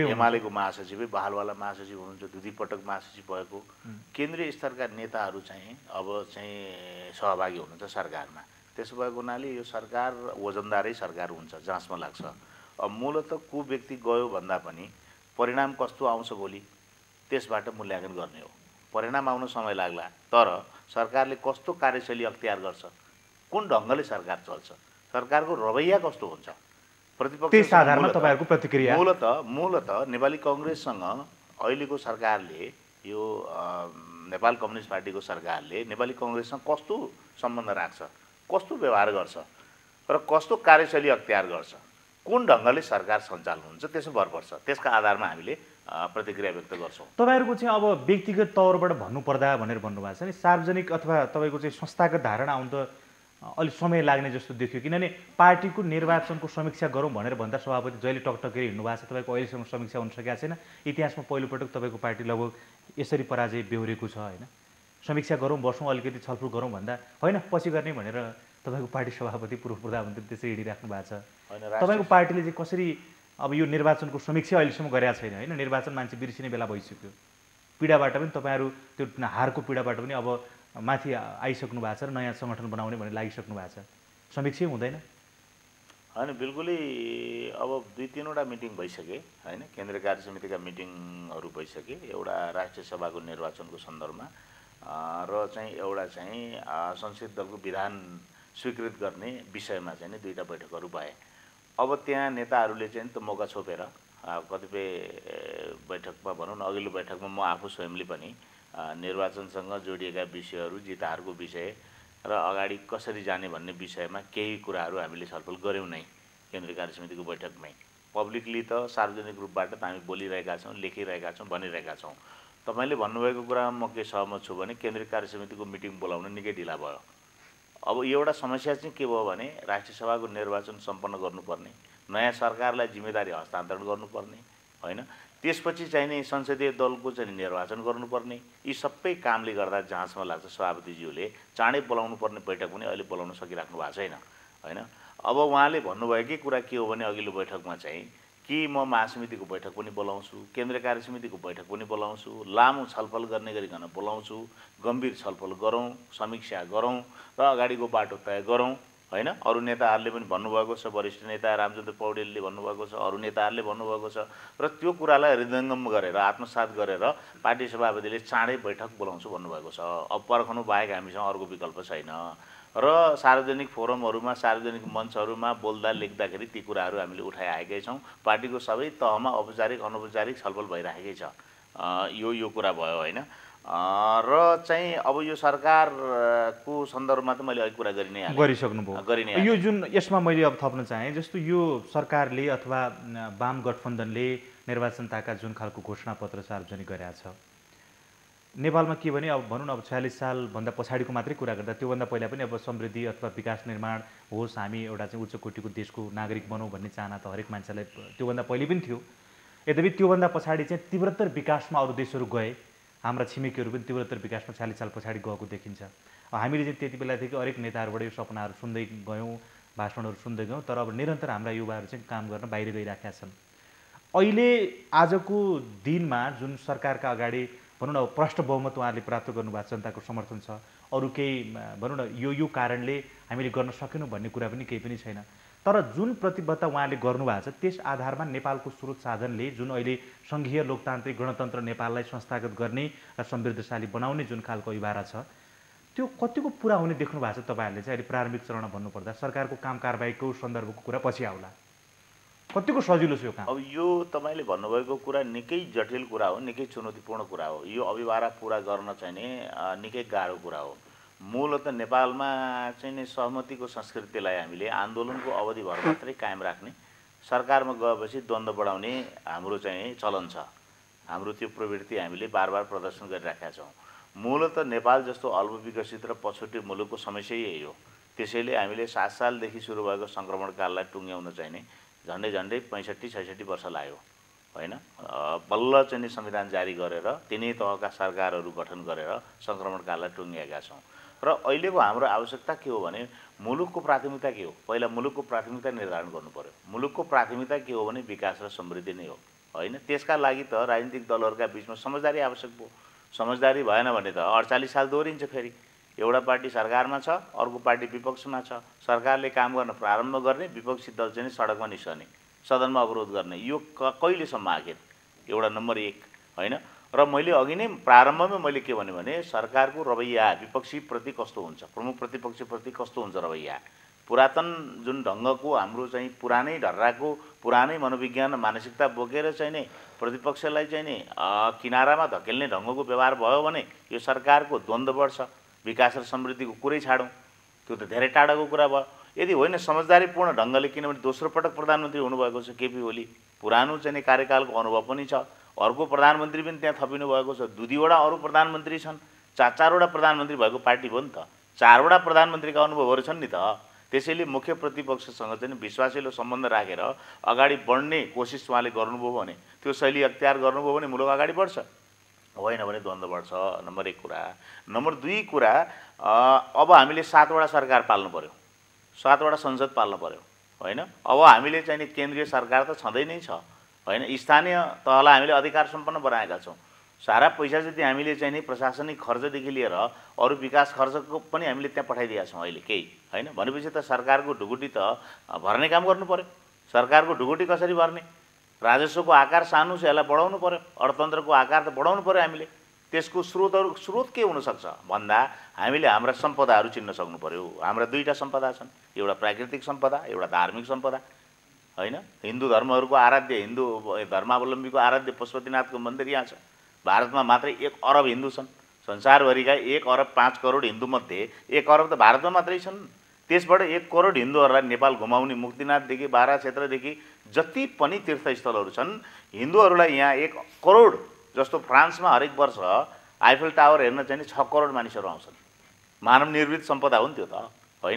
महासचिवै बहालवाला महासचिव हुनुहुन्छ, दुईपटक महासचिव भएको केन्द्रीय स्तरका नेताहरू चाहिँ अब चाहिँ सहभागी हुनुहुन्छ सरकारमा। त्यसो भएको हुनाले यो सरकार वजनदारै सरकार हुन्छ जहाँसम्म लाग्छ। अब मूलत को व्यक्ति गयो भन्दा पनि परिणाम कस्तो आउँछ भोलि त्यसबाट मूल्याङ्कन गर्ने हो। परिणाम आउन समय लाग्ला, तर सरकारले कस्तो कार्यशैली अख्तियार गर्छ, कुन ढङ्गले सरकार चल्छ, सरकारको रवैया कस्तो हुन्छ, त्यस आधारमा तपाईँहरूको प्रतिक्रिया? मूलत नेपाली कङ्ग्रेससँग अहिलेको सरकारले यो नेपाल कम्युनिस्ट पार्टीको सरकारले नेपाली कङ्ग्रेससँग कस्तो सम्बन्ध राख्छ, कस्तो व्यवहार गर्छ र कस्तो कार्यशैली अख्तियार गर्छ, कुन ढङ्गले सरकार सञ्चालन हुन्छ त्यसमा भर पर्छ। त्यसका आधारमा हामीले प्रतिक्रिया व्यक्त गर्छौँ। तपाईँहरूको चाहिँ अब व्यक्तिगत तौरबाट भन्नुपर्दा भनेर भन्नुभएको छ नि, सार्वजनिक अथवा तपाईँको चाहिँ संस्थागत धारणा आउनु त अलिक समय लाग्ने जस्तो देखियो, किनभने पार्टीको निर्वाचनको समीक्षा गरौँ भनेर भन्दा सभापति जहिले टकटकेर हिँड्नु भएको छ। तपाईँको अहिलेसम्म समीक्षा हुन सकेको छैन। इतिहासमा पहिलोपटक तपाईँको पार्टी लगभग यसरी पराजय बेहोरेको छ होइन। समीक्षा गरौँ, बसौँ, अलिकति छलफल गरौँ भन्दा होइन पछि गर्ने भनेर तपाईँको पार्टी सभापति पूर्व प्रधानमन्त्री त्यसै हिँडिराख्नु भएको छ। तपाईँको पार्टीले चाहिँ कसरी अब यो निर्वाचनको समीक्षा अहिलेसम्म गरेका छैन होइन। निर्वाचन मान्छे बिर्सिने बेला भइसक्यो। पीडाबाट पनि तपाईँहरू त्यो हारको पीडाबाट पनि अब माथि आइसक्नु भएको छ र नयाँ सङ्गठन बनाउने भनेर लागिसक्नु भएको छ। समीक्षा हुँदैन होइन? बिल्कुलै। अब 2-3वटा मिटिङ भइसके होइन, केन्द्रीय कार्य समितिका मिटिङहरू भइसके, एउटा राष्ट्रिय सभाको निर्वाचनको सन्दर्भमा र चाहिँ एउटा चाहिँ संसदीय दलको विधान स्वीकृत गर्ने विषयमा चाहिँ 2टा बैठकहरू भए। अब त्यहाँ नेताहरूले चाहिँ त मौका छोपेर कतिपय बैठकमा भनौँ न, अघिल्लो बैठकमा म आफू स्वयंले पनि निर्वाचनसँग जोडिएका विषयहरू, जिताहारको विषय र अगाडि कसरी जाने भन्ने विषयमा केही कुराहरू हामीले छलफल गऱ्यौँ नै केन्द्रीय कार्य समितिको बैठकमै। पब्लिकली त सार्वजनिक रूपबाट त हामी बोलिरहेका छौँ, लेखिरहेका छौँ, भनिरहेका छौँ। तपाईँले भन्नुभएको कुरामा म के सहमत छु भने केन्द्रीय कार्य समितिको मिटिङ बोलाउन निकै ढिला भयो। अब एउटा समस्या चाहिँ के भयो भने राष्ट्रिय सभाको निर्वाचन सम्पन्न गर्नुपर्ने, नयाँ सरकारलाई जिम्मेदारी हस्तान्तरण गर्नुपर्ने होइन, त्यसपछि चाहिने संसदीय दलको चाहिँ निर्वाचन गर्नुपर्ने, यी सबै कामले गर्दा जहाँसम्म लाग्छ सभापतिज्यूले चाँडै बोलाउनु पर्ने बैठक पनि अहिले बोलाउन सकिराख्नु भएको छैन होइन। अब उहाँले भन्नुभएकै कुरा के हो भने अघिल्लो बैठकमा चाहिँ कि म महासमितिको बैठक पनि बोलाउँछु, केन्द्रीय कार्य समितिको बैठक पनि बोलाउँछु, लामो छलफल गर्ने गरिकन बोलाउँछु, गम्भीर छलफल गरौँ, समीक्षा गरौँ र अगाडिको बाटो तय गरौँ होइन। अरू नेताहरूले पनि भन्नुभएको छ, वरिष्ठ नेता रामचन्द्र पौडेलले भन्नुभएको छ, अरू नेताहरूले भन्नुभएको छ र त्यो कुरालाई हृदयङ्गम गरेर आत्मसात गरेर पार्टी सभापतिले चाँडै बैठक बोलाउँछु भन्नुभएको छ। अब पर्खनु बाहेक हामीसँग अर्को विकल्प छैन र सार्वजनिक फोरमहरूमा, सार्वजनिक मञ्चहरूमा बोल्दा लेख्दाखेरि ती कुराहरू हामीले उठाइआएकै छौँ। पार्टीको सबै तहमा औपचारिक अनौपचारिक छलफल भइराखेकै छ। यो कुरा भयो होइन। र चाहिँ अब यो सरकारको सन्दर्भमा त मैले अघि कुरा गरिसक्नुभयो। यो जुन यसमा मैले अब थप्न चाहेँ, जस्तो यो सरकारले अथवा वाम गठबन्धनले निर्वाचनताका जुन खालको घोषणापत्र सार्वजनिक गरेका छ, नेपालमा के भने अब भनौँ न, अब 46 सालभन्दा पछाडिको मात्रै कुरा गर्दा त्योभन्दा पहिला पनि अब समृद्धि अथवा विकास निर्माण होस्, हामी एउटा चाहिँ उच्च कोटिको देशको नागरिक बनौँ भन्ने चाहना त हरेक मान्छेलाई त्योभन्दा पहिले पनि थियो। यद्यपि त्योभन्दा पछाडि चाहिँ तीव्रतर विकासमा अरू देशहरू गए, हाम्रा छिमेकीहरू पनि तीव्रतर विकासमा 40 साल पछाडि गएको देखिन्छ। हामीले चाहिँ त्यति बेलादेखि हरेक नेताहरूबाट यो सपनाहरू सुन्दै गयौँ, भाषणहरू सुन्दै गयौँ, तर अब निरन्तर हाम्रा युवाहरू चाहिँ काम गर्न बाहिर गइराखेका छन्। अहिले आजको दिनमा जुन सरकारका अगाडि भनौँ न प्रष्ट बहुमत उहाँहरूले प्राप्त गर्नुभएको जनताको समर्थन छ, अरू केही भनौँ न यो कारणले हामीले गर्न सकेनौँ भन्ने कुरा पनि केही पनि छैन। तर जुन प्रतिबद्धता उहाँले गर्नुभएको छ त्यस आधारमा नेपालको स्रोत साधनले जुन अहिले सङ्घीय लोकतान्त्रिक गणतन्त्र नेपाललाई संस्थागत गर्ने र समृद्धशाली बनाउने जुन खालको इबारा छ, त्यो कतिको पुरा हुने देख्नु भएको छ तपाईँहरूले चाहिँ अहिले प्रारम्भिक चरणमा भन्नुपर्दा? सरकारको काम कारबाहीको सन्दर्भको कुरा पछि आउला, कतिको सजिलो छ यो काम? अब यो तपाईँले भन्नुभएको कुरा निकै जटिल कुरा हो, निकै चुनौतीपूर्ण कुरा हो। यो अभिवारा पुरा गर्न चाहिँ नि निकै गाह्रो कुरा हो। मूलत नेपालमा चाहिँ नि सहमतिको संस्कृतिलाई हामीले आन्दोलनको अवधिभर मात्रै कायम राख्ने, सरकारमा गएपछि द्वन्द्व बढाउने हाम्रो चाहिँ चलन छ। हाम्रो त्यो प्रवृत्ति हामीले बार प्रदर्शन गरिराखेका छौँ। मूलत नेपाल जस्तो अल्पविकसित र पछौटे मुलुकको समस्या यही हो। त्यसैले हामीले 7 सालदेखि सुरु भएको सङ्क्रमणकाललाई टुङ्ग्याउन चाहिँ नि झन्डै 65-66 वर्ष लाग्यो होइन। बल्ल चाहिँ नि संविधान जारी गरेर तिनै तहका सरकारहरू गठन गरेर सङ्क्रमणकाललाई टुङ्ग्याएका छौँ। र अहिलेको हाम्रो आवश्यकता के हो भने मुलुकको प्राथमिकता के हो? पहिला मुलुकको प्राथमिकता निर्धारण गर्नु पर्यो। मुलुकको प्राथमिकता के हो भने विकास र समृद्धि नै हो होइन। त्यसका लागि त राजनीतिक दलहरूका बिचमा समझदारी आवश्यक भयो। समझदारी भएन भने त 48 साल दोहोरिन्छ। फेरि एउटा पार्टी सरकारमा छ, अर्को पार्टी विपक्षमा छ। सरकारले काम गर्न प्रारम्भ गर्ने, विपक्षी दल चाहिँ सडकमा निस्कने, सदनमा अवरोध गर्ने। यो कहिलेसम्म आखिर? एउटा नम्बर 1 होइन। र मैले अघि नै प्रारम्भमा मैले के भने सरकारको रवैया विपक्षीप्रति कस्तो हुन्छ, प्रमुख प्रतिपक्षप्रति कस्तो हुन्छ रवैया, पुरातन जुन ढङ्गको हाम्रो चाहिँ पुरानै ढर्राको पुरानै मनोविज्ञान मानसिकता बोकेर चाहिँ नि प्रतिपक्षलाई चाहिँ नि किनारामा धकेल्ने ढङ्गको व्यवहार भयो भने यो सरकारको द्वन्द्व बढ्छ। विकास र समृद्धिको कुरै छाडौँ, त्यो त धेरै टाढाको कुरा भयो। यदि होइन समझदारीपूर्ण ढङ्गले, किनभने दोस्रो पटक प्रधानमन्त्री हुनुभएको छ केपी ओली, पुरानो चाहिँ कार्यकालको अनुभव पनि छ। अर्को प्रधानमन्त्री पनि त्यहाँ थपिनु भएको छ। 2-2वटा अरू प्रधानमन्त्री छन्, 4-4वटा प्रधानमन्त्री भएको पार्टी भयो नि त। 4वटा प्रधानमन्त्रीका अनुभवहरू छन् नि त। त्यसैले मुख्य प्रतिपक्षसँग चाहिँ विश्वासिलो सम्बन्ध राखेर अगाडि बढ्ने कोसिस उहाँले गर्नुभयो भने, त्यो शैली अख्तियार गर्नुभयो भने मुलुक अगाडि बढ्छ, होइन भने द्वन्द्व बढ्छ। नम्बर 1 कुरा। नम्बर 2 कुरा, अब हामीले 7वटा सरकार पाल्नु पर्यो, 7वटा संसद पाल्नु पर्यो होइन। अब हामीले चाहिँ नि केन्द्रीय सरकार त छँदै नै छ होइन। स्थानीय तहलाई हामीले अधिकार सम्पन्न बनाएका छौँ। सारा पैसा जति हामीले चाहिँ नि प्रशासनिक खर्चदेखि लिएर अरू विकास खर्चको पनि हामीले त्यहाँ पठाइदिएका छौँ अहिले केही होइन। भनेपछि त सरकारको ढुकुटी त भर्ने काम गर्नु पर्यो। सरकारको ढुकुटी कसरी भर्ने? राजस्वको आकार सानो छ, यसलाई बढाउनु पर्यो। अर्थतन्त्रको आकार त बढाउनु पर्यो हामीले। त्यसको स्रोत के हुनसक्छ भन्दा हामीले हाम्रा सम्पदाहरू चिन्न सक्नु पर्यो। हाम्रा 2टा सम्पदा छन्, एउटा प्राकृतिक सम्पदा, एउटा धार्मिक सम्पदा होइन। हिन्दू धर्महरूको आराध्य, हिन्दू धर्मावलम्बीको आराध्य पशुपतिनाथको मन्दिर यहाँ छ। भारतमा मात्रै 1 अरब हिन्दू छन्। संसारभरिका 1 अरब 5 करोड हिन्दूमध्ये 1 अरब त भारतमा मात्रै छन्। त्यसबाट 1 करोड हिन्दूहरूलाई नेपाल घुमाउने, मुक्तिनाथदेखि बारा क्षेत्रदेखि जति पनि तीर्थस्थलहरू छन्, हिन्दूहरूलाई यहाँ 1 करोड जस्तो फ्रान्समा हरेक वर्ष आइफल टावर हेर्न चाहिँ 6 करोड मानिसहरू आउँछन्। मानव निर्मित सम्पदा हो नि त्यो त होइन।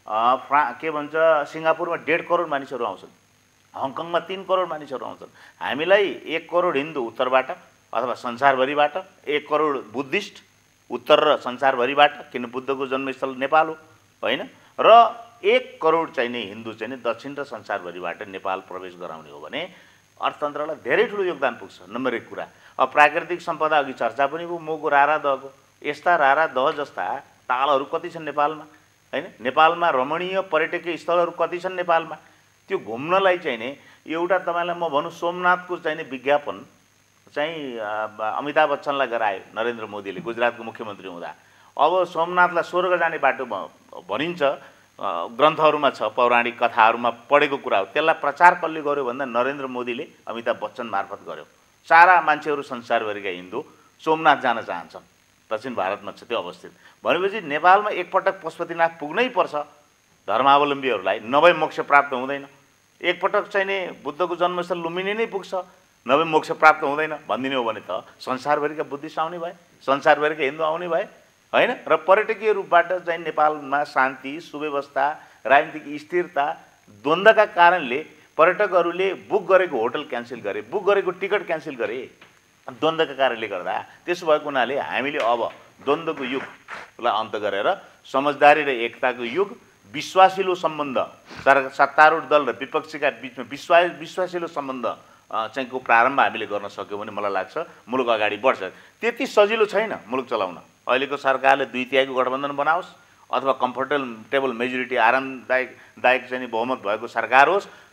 के भन्छ, सिङ्गापुरमा 1.5 करोड मानिसहरू आउँछन्, हङकङमा 3 करोड मानिसहरू आउँछन्। हामीलाई 1 करोड हिन्दू उत्तरबाट अथवा संसारभरिबाट, 1 करोड बुद्धिस्ट उत्तर र संसारभरिबाट, किन बुद्धको जन्मस्थल नेपाल हो होइन। र 1 करोड चाहिँ नि हिन्दू चाहिँ नि दक्षिण र संसारभरिबाट नेपाल प्रवेश गराउने हो भने अर्थतन्त्रलाई धेरै ठुलो योगदान पुग्छ। नम्बर 1 कुरा। अब प्राकृतिक सम्पदा अघि चर्चा पनि भयो, मोको रारा दहको। यस्ता रारा दह जस्ता तालहरू कति छन् नेपालमा होइन। नेपालमा रमणीय पर्यटकीय स्थलहरू कति छन् नेपालमा। त्यो घुम्नलाई चाहिँ नि एउटा तपाईँलाई म भनौँ सोमनाथको चाहिँ नि विज्ञापन चाहिँ अमिताभ बच्चनलाई गरायो नरेन्द्र मोदीले गुजरातको मुख्यमन्त्री हुँदा। अब सोमनाथलाई स्वर्ग जाने बाटो भनिन्छ, ग्रन्थहरूमा छ, पौराणिक कथाहरूमा पढेको कुरा हो। त्यसलाई प्रचार कसले गर्यो भन्दा नरेन्द्र मोदीले अमिताभ बच्चन मार्फत गर्यो। सारा मान्छेहरू संसारभरिका हिन्दू सोमनाथ जान चाहन्छन्, दक्षिण भारतमा छ त्यो अवस्थित। भनेपछि नेपालमा एकपटक पशुपतिनाथ पुग्नै पर्छ धर्मावलम्बीहरूलाई, नभए मोक्ष प्राप्त हुँदैन। एकपटक चाहिँ नि बुद्धको जन्मस्थल लुम्बिनी नै पुग्छ, नभए मोक्ष प्राप्त हुँदैन भनिदिने हो भने त संसारभरिका बुद्धिस्ट आउने भए, संसारभरिका हिन्दू आउने भए होइन। र पर्यटकीय रूपबाट चाहिँ नेपालमा शान्ति, सुव्यवस्था, राजनीतिक स्थिरता, द्वन्द्वका कारणले पर्यटकहरूले बुक गरेको होटल क्यान्सल गरे, बुक गरेको टिकट क्यान्सल गरे द्वन्द्वका कारणले गर्दा। त्यसो भएको हुनाले हामीले अब द्वन्द्वको युगलाई अन्त गरेर समझदारी र एकताको युग, विश्वासिलो सम्बन्ध, सत्तारूढ दल र विपक्षीका बिचमा विश्वासिलो सम्बन्ध चाहिँ को प्रारम्भ हामीले गर्न सक्यौँ भने मलाई लाग्छ मुलुक अगाडि बढ्छ। त्यति सजिलो छैन मुलुक चलाउन। अहिलेको सरकारले 2/3को गठबन्धन बनाओस् अथवा कम्फर्टेबल मेजोरिटी आरामदायक चाहिँ बहुमत भएको सरकार होस्,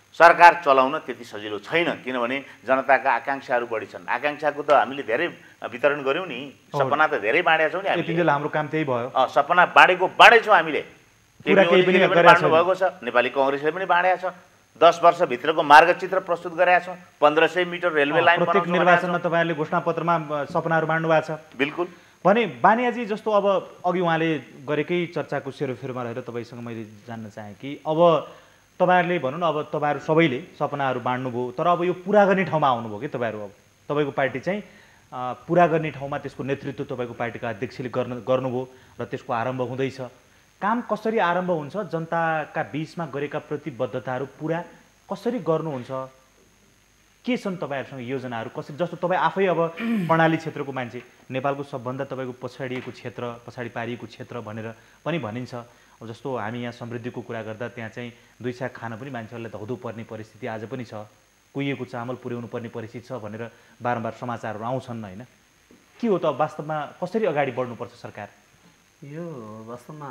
सरकार चलाउन त्यति सजिलो छैन, किनभने जनताका आकाङ्क्षाहरू बढी छन्। आकाङ्क्षाको त हामीले धेरै वितरण गऱ्यौँ नि, सपना त धेरै बाँडेका छौँ नि हामीले। हाम्रो काम त्यही भयो। सपना बाँडेछौँ हामीले, बाँड्नुभएको छ, नेपाली कङ्ग्रेसले पनि बाँडेको छ। 10 वर्षभित्रको मार्गचित्र प्रस्तुत गरेका छौँ। 1500 मिटर रेलवे लाइन प्रत्येक निर्वाचनमा तपाईँहरूले घोषणापत्रमा सपनाहरू बाँड्नु भएको छ। बिल्कुल। भने बानियाजी जस्तो अब अघि उहाँले गरेकै चर्चाको सेरोफेरोमा रहेर तपाईँसँग मैले जान्न चाहेँ कि अब तपाईँहरूले भनौँ न, अब तपाईँहरू सबैले सपनाहरू बाँड्नुभयो, तर अब यो पुरा गर्ने ठाउँमा आउनुभयो कि तपाईँहरू। अब तपाईँको पार्टी चाहिँ पुरा गर्ने ठाउँमा त्यसको नेतृत्व तपाईँको पार्टीका अध्यक्षले गर्नुभयो र त्यसको आरम्भ हुँदैछ। काम कसरी आरम्भ हुन्छ, जनताका बिचमा गरेका प्रतिबद्धताहरू पुरा कसरी गर्नुहुन्छ, के छन् तपाईँहरूसँग योजनाहरू कसरी? जस्तो तपाईँ आफै अब प्रणाली क्षेत्रको मान्छे, नेपालको सबभन्दा तपाईँको पछाडिएको क्षेत्र, पछाडि पारिएको क्षेत्र भनेर पनि भनिन्छ। अब जस्तो हामी यहाँ समृद्धिको कुरा गर्दा त्यहाँ चाहिँ 2 छाक खान पनि मान्छेहरूलाई धौधो पर्ने परिस्थिति आज पनि छ, कुहिएको चामल पुर्याउनु पर्ने परिस्थिति छ भनेर बारम्बार समाचारहरू आउँछन् होइन? के हो त वास्तवमा, कसरी अगाडि बढ्नुपर्छ सरकार? यो वास्तवमा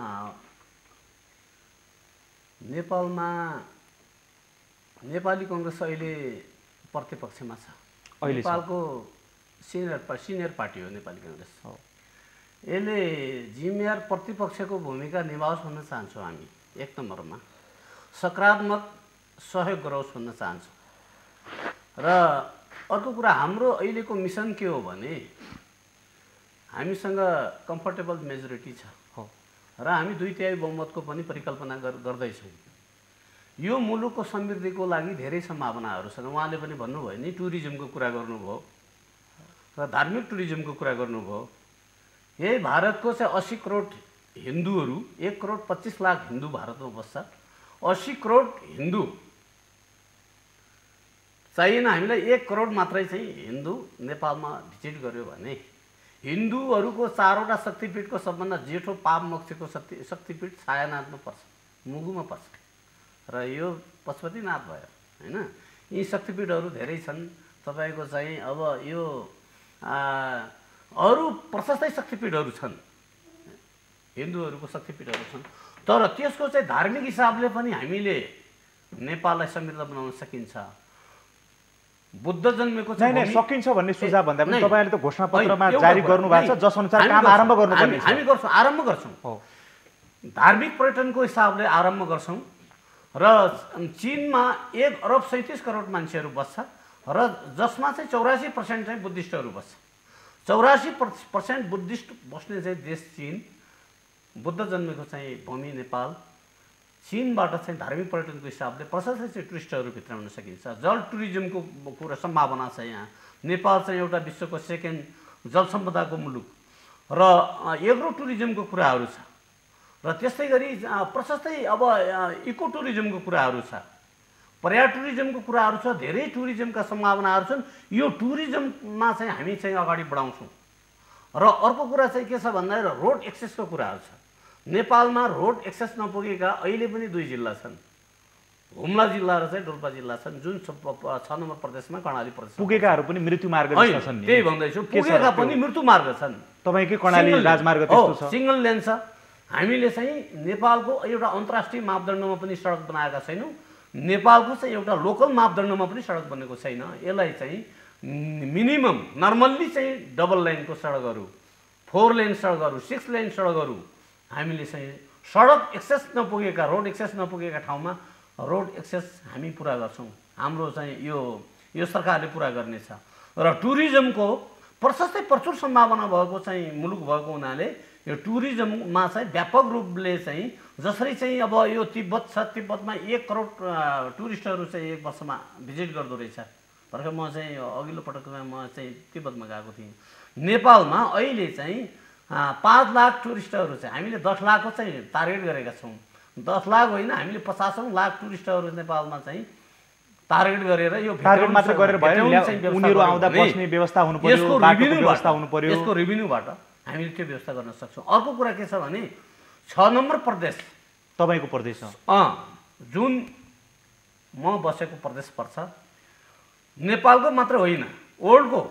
नेपालमा नेपाली कङ्ग्रेस अहिले प्रतिपक्षमा छ। नेपालको सिनियर पार्टी हो नेपाली कङ्ग्रेस। यसले जिम्मेवार प्रतिपक्षको भूमिका निभाओस् भन्न चाहन्छौँ हामी। 1 नम्बरमा सकारात्मक सहयोग गरोस् भन्न चाहन्छौँ। र अर्को कुरा, हाम्रो अहिलेको मिसन के हो भने हामीसँग कम्फर्टेबल मेजोरिटी छ र हामी 2/3 बहुमतको पनि परिकल्पना गर्दैछौँ। यो मुलुकको समृद्धिको लागि धेरै सम्भावनाहरू छन्। उहाँले पनि भन्नुभयो नि, टुरिज्मको कुरा गर्नुभयो र धार्मिक टुरिज्मको कुरा गर्नुभयो। यही भारतको चाहिँ 80 करोड हिन्दूहरू, 1 करोड 25 लाख हिन्दू भारतमा बस्छ। 80 करोड हिन्दू चाहिएन हामीलाई, 1 करोड मात्रै चाहिँ हिन्दू नेपालमा भिजिट गर्यो भने हिन्दूहरूको 4वटा शक्तिपीठको सबभन्दा जेठो पाप मोक्षको शक्तिपीठ छायानाथमा पर्छ, मुगुमा पर्छ र यो पशुपतिनाथ भयो होइन। यी शक्तिपीठहरू धेरै छन् तपाईँको चाहिँ। अब यो अरू प्रशस्तै शक्तिपीठहरू छन्, हिन्दूहरूको शक्तिपीठहरू छन्, तर त्यसको चाहिँ धार्मिक हिसाबले पनि हामीले नेपाललाई समृद्ध बनाउन सकिन्छ। बुद्ध जन्मेको चाहिँ सकिन्छ भन्ने सुझाव भन्दा पनि तपाईँहरूले त घोषणापत्रमा जारी गर्नुभएको छ, जसअनुसार काम आरम्भ गर्नुपर्ने छ। हामी गर्छौँ, आरम्भ गर्छौँ। धार्मिक पर्यटनको हिसाबले आरम्भ गर्छौँ र चीनमा 1 अरब 37 करोड मान्छेहरू बस्छ र जसमा चाहिँ 84% चाहिँ बुद्धिस्टहरू बस्छ। 84% बुद्धिस्ट बस्ने चाहिँ देश चीन, बुद्ध जन्मेको चाहिँ भूमि नेपाल। चीनबाट चाहिँ धार्मिक पर्यटनको हिसाबले प्रशस्तै चाहिँ टुरिस्टहरू भित्राउन सकिन्छ। जल टुरिज्मको कुरा सम्भावना छ यहाँ। नेपाल चाहिँ एउटा विश्वको 2nd जल सम्पदाको मुलुक र एग्रो टुरिज्मको कुराहरू छ र त्यस्तै गरी प्रशस्तै अब इको टुरिज्मको कुराहरू छ, पर्यटन टुरिज्मको कुराहरू छ, धेरै टुरिज्मका सम्भावनाहरू छन्। यो टुरिज्ममा चाहिँ हामी चाहिँ अगाडि बढाउँछौँ। र अर्को कुरा चाहिँ के छ भन्दाखेरि रोड एक्सेसको कुराहरू छ। नेपालमा रोड एक्सेस नपुगेका अहिले पनि 2 जिल्ला छन्, हुम्ला जिल्ला र चाहिँ डोल्पा जिल्ला छन्, जुन 6 नम्बर प्रदेशमा कर्णाली प्रदेश। पुगेकाहरू पनि मृत्यु मार्गमा छन् नि, त्यही भन्दैछु, पुगेका पनि मृत्यु मार्ग छन्। तपाईँकै कर्णाली राजमार्ग त्यस्तो छ, सिंगल लेन छ। हामीले चाहिँ नेपालको एउटा अन्तर्राष्ट्रिय मापदण्डमा पनि सडक बनाएका छैनौँ, नेपालको चाहिँ एउटा लोकल मापदण्डमा पनि सडक बनेको छैन। यसलाई चाहिँ मिनिमम नर्मल्ली चाहिँ डबल लाइनको सडकहरू, 4 लेन सडकहरू, 6 लेन सडकहरू हामीले चाहिँ सडक एक्सेस नपुगेका, रोड एक्सेस नपुगेका ठाउँमा रोड एक्सेस हामी पुरा गर्छौँ। हाम्रो चाहिँ यो सरकारले पुरा गर्नेछ। र टुरिज्मको प्रचुर सम्भावना भएको चाहिँ मुलुक भएको हुनाले यो टुरिज्ममा चाहिँ व्यापक रूपले चाहिँ जसरी चाहिँ अब यो तिब्बत छ, तिब्बतमा 1 करोड टुरिस्टहरू चाहिँ 1 वर्षमा भिजिट गर्दो रहेछ। भर्खर म चाहिँ अघिल्लो पटकमा म चाहिँ तिब्बतमा गएको थिएँ। नेपालमा अहिले चाहिँ 5 लाख टुरिस्टहरू चाहिँ हामीले 10 लाखको चाहिँ टार्गेट गरेका छौँ। 10 लाख होइन, हामीले 50 लाख टुरिस्टहरू नेपालमा चाहिँ टार्गेट गरेर यो टार्गेट मात्र गरेर भएन, उनीहरू आउँदा बस्ने व्यवस्था हुनु पर्यो, बाटोको व्यवस्था हुनु पर्यो। यसको रेभिन्यूबाट हामीले त्यो व्यवस्था गर्न सक्छौँ। अर्को कुरा के छ भने 6 नम्बर प्रदेश तपाईँको प्रदेश जुन म बसेको प्रदेश पर्छ, नेपालको मात्र होइन वर्ल्डको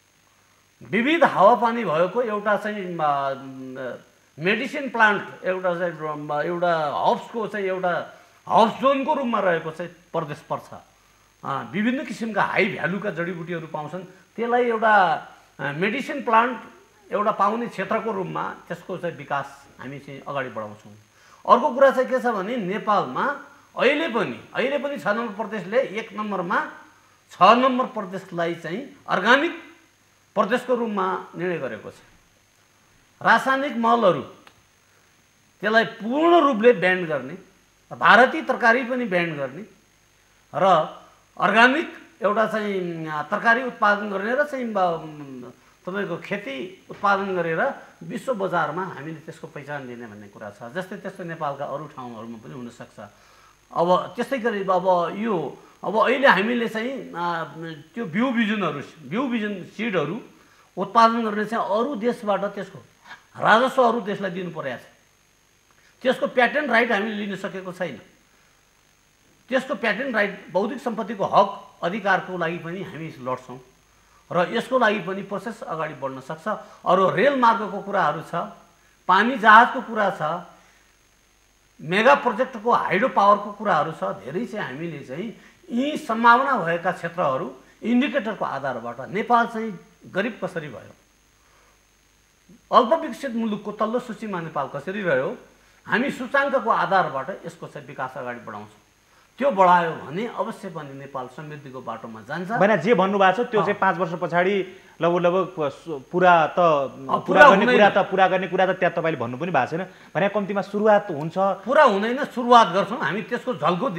विविध हावापानी भएको एउटा चाहिँ मेडिसिन प्लान्ट, एउटा हब्सको चाहिँ एउटा हाउस जोनको रूपमा रहेको चाहिँ प्रदेश पर्छ। विभिन्न किसिमका हाई भ्यालुका जडीबुटीहरू पाउँछन्, त्यसलाई एउटा मेडिसिन प्लान्ट एउटा पाउने क्षेत्रको रूपमा त्यसको चाहिँ विकास हामी चाहिँ अगाडि बढाउँछौँ। अर्को कुरा चाहिँ के छ भने नेपालमा अहिले पनि 6 नम्बर प्रदेशले 1 नम्बरमा 6 नम्बर प्रदेशलाई चाहिँ अर्गानिक प्रदेशको रूपमा निर्णय गरेको छ। रासायनिक मलहरू त्यसलाई पूर्ण रूपले ब्यान गर्ने, भारतीय तरकारी पनि ब्यान गर्ने र अर्गानिक एउटा चाहिँ तरकारी उत्पादन गर्ने र चाहिँ तपाईँको खेती उत्पादन गरेर विश्व बजारमा हामीले त्यसको पहिचान दिने भन्ने कुरा छ। जस्तै त्यस्तो नेपालका अरू ठाउँहरूमा पनि हुनसक्छ। अब त्यस्तै गरी अब अहिले हामीले चाहिँ त्यो बिउ बिजन सिडहरू उत्पादन गर्ने चाहिँ अरू देशबाट त्यसको राजस्व अरू देशलाई दिनु परेको छ। त्यसको प्याटेन्ट राइट हामीले लिन सकेको छैन। त्यसको प्याटेन्ट राइट बौद्धिक सम्पत्तिको हक अधिकारको लागि पनि हामी लड्छौँ र यसको लागि पनि प्रोसेस अगाडि बढ्न सक्छ। अरू रेल मार्गको कुराहरू छ, पानी जहाजको कुरा छ, मेगा प्रोजेक्टको हाइड्रो पावरको कुराहरू छ। धेरै चाहिँ हामीले चाहिँ यी सम्भावना भएका क्षेत्रहरू इन्डिकेटरको आधारबाट नेपाल चाहिँ गरिब कसरी भयो, अल्पविकसित मुलुकको तल्लो सूचीमा नेपाल कसरी रह्यो, हामी सूचाङ्कको आधारबाट यसको चाहिँ विकास अगाडि बढाउँछौँ। त्यो बढायो भने अवश्य पनि नेपाल समृद्धिको बाटोमा जान्छ। भने जे भन्नुभएको छ त्यो चाहिँ 5 वर्ष पछाडि लगभग पुरा गर्ने कुरा त त्यहाँ तपाईँले भन्नु पनि भएको छैन। भने कम्तीमा सुरुवात हुन्छ, पुरा हुँदैन, सुरुवात गर्छौँ हामी, त्यसको झल्को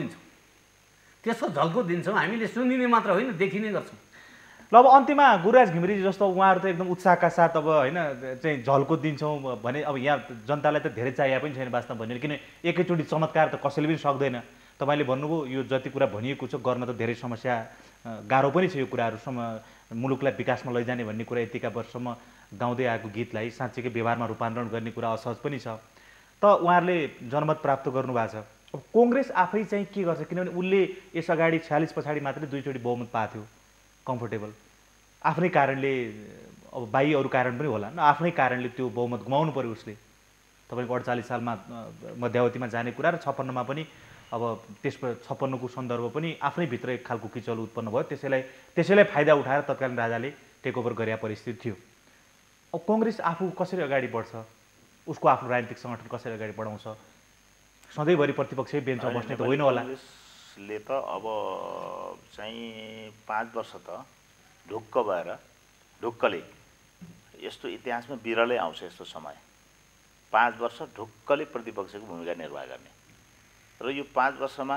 दिन्छौँ। हामीले सुनिने मात्र होइन, देखिने गर्छौँ। ल अब अन्त्यमा गुरुराज घिमिरेजी जस्तो उहाँहरू त एकदम उत्साहका साथ अब होइन चाहिँ झल्को दिन्छौँ भने अब यहाँ जनतालाई त धेरै चाहिएको पनि छैन वास्तवमा भनेर, किन एकैचोटि चमत्कार त कसैले पनि सक्दैन। तपाईँले भन्नुभयो यो जति कुरा भनिएको छ गर्न त धेरै समस्या गाह्रो पनि छ। यो कुराहरूसम्म मुलुकलाई विकासमा लैजाने भन्ने कुरा यतिका वर्षसम्म गाउँदै आएको गीतलाई साँच्चीकै व्यवहारमा रूपान्तरण गर्ने कुरा असहज पनि छ। त उहाँहरूले जनमत प्राप्त गर्नुभएको छ। अब कङ्ग्रेस आफै चाहिँ के गर्छ, किनभने उसले यस अगाडि 46 पछाडि मात्रै 2 चोटि बहुमत पाएको थियो कम्फर्टेबल, आफ्नै कारणले, अब बाहिर अरू कारण पनि होला न, आफ्नै कारणले त्यो बहुमत गुमाउनु पर्यो उसले। तपाईँको 48 सालमा मध्यावधिमा जाने कुरा र 56मा पनि अब त्यस 56को सन्दर्भ पनि आफ्नै भित्र एक खालको किचल उत्पन्न भयो। त्यसैलाई फाइदा उठाएर तत्कालीन राजाले टेकओभर गरे परिस्थिति थियो। अब कङ्ग्रेस आफू कसरी अगाडि बढ्छ, उसको आफ्नो राजनीतिक सङ्गठन कसरी अगाडि बढाउँछ? सधैँभरि प्रतिपक्षै बेन्चमा बस्ने त होइन होला। कङ्ग्रेसले त अब चाहिँ 5 वर्ष त ढुक्कले यस्तो इतिहासमा बिरलै आउँछ यस्तो समय, 5 वर्ष ढुक्कले प्रतिपक्षको भूमिका निर्वाह गर्ने र यो 5 वर्षमा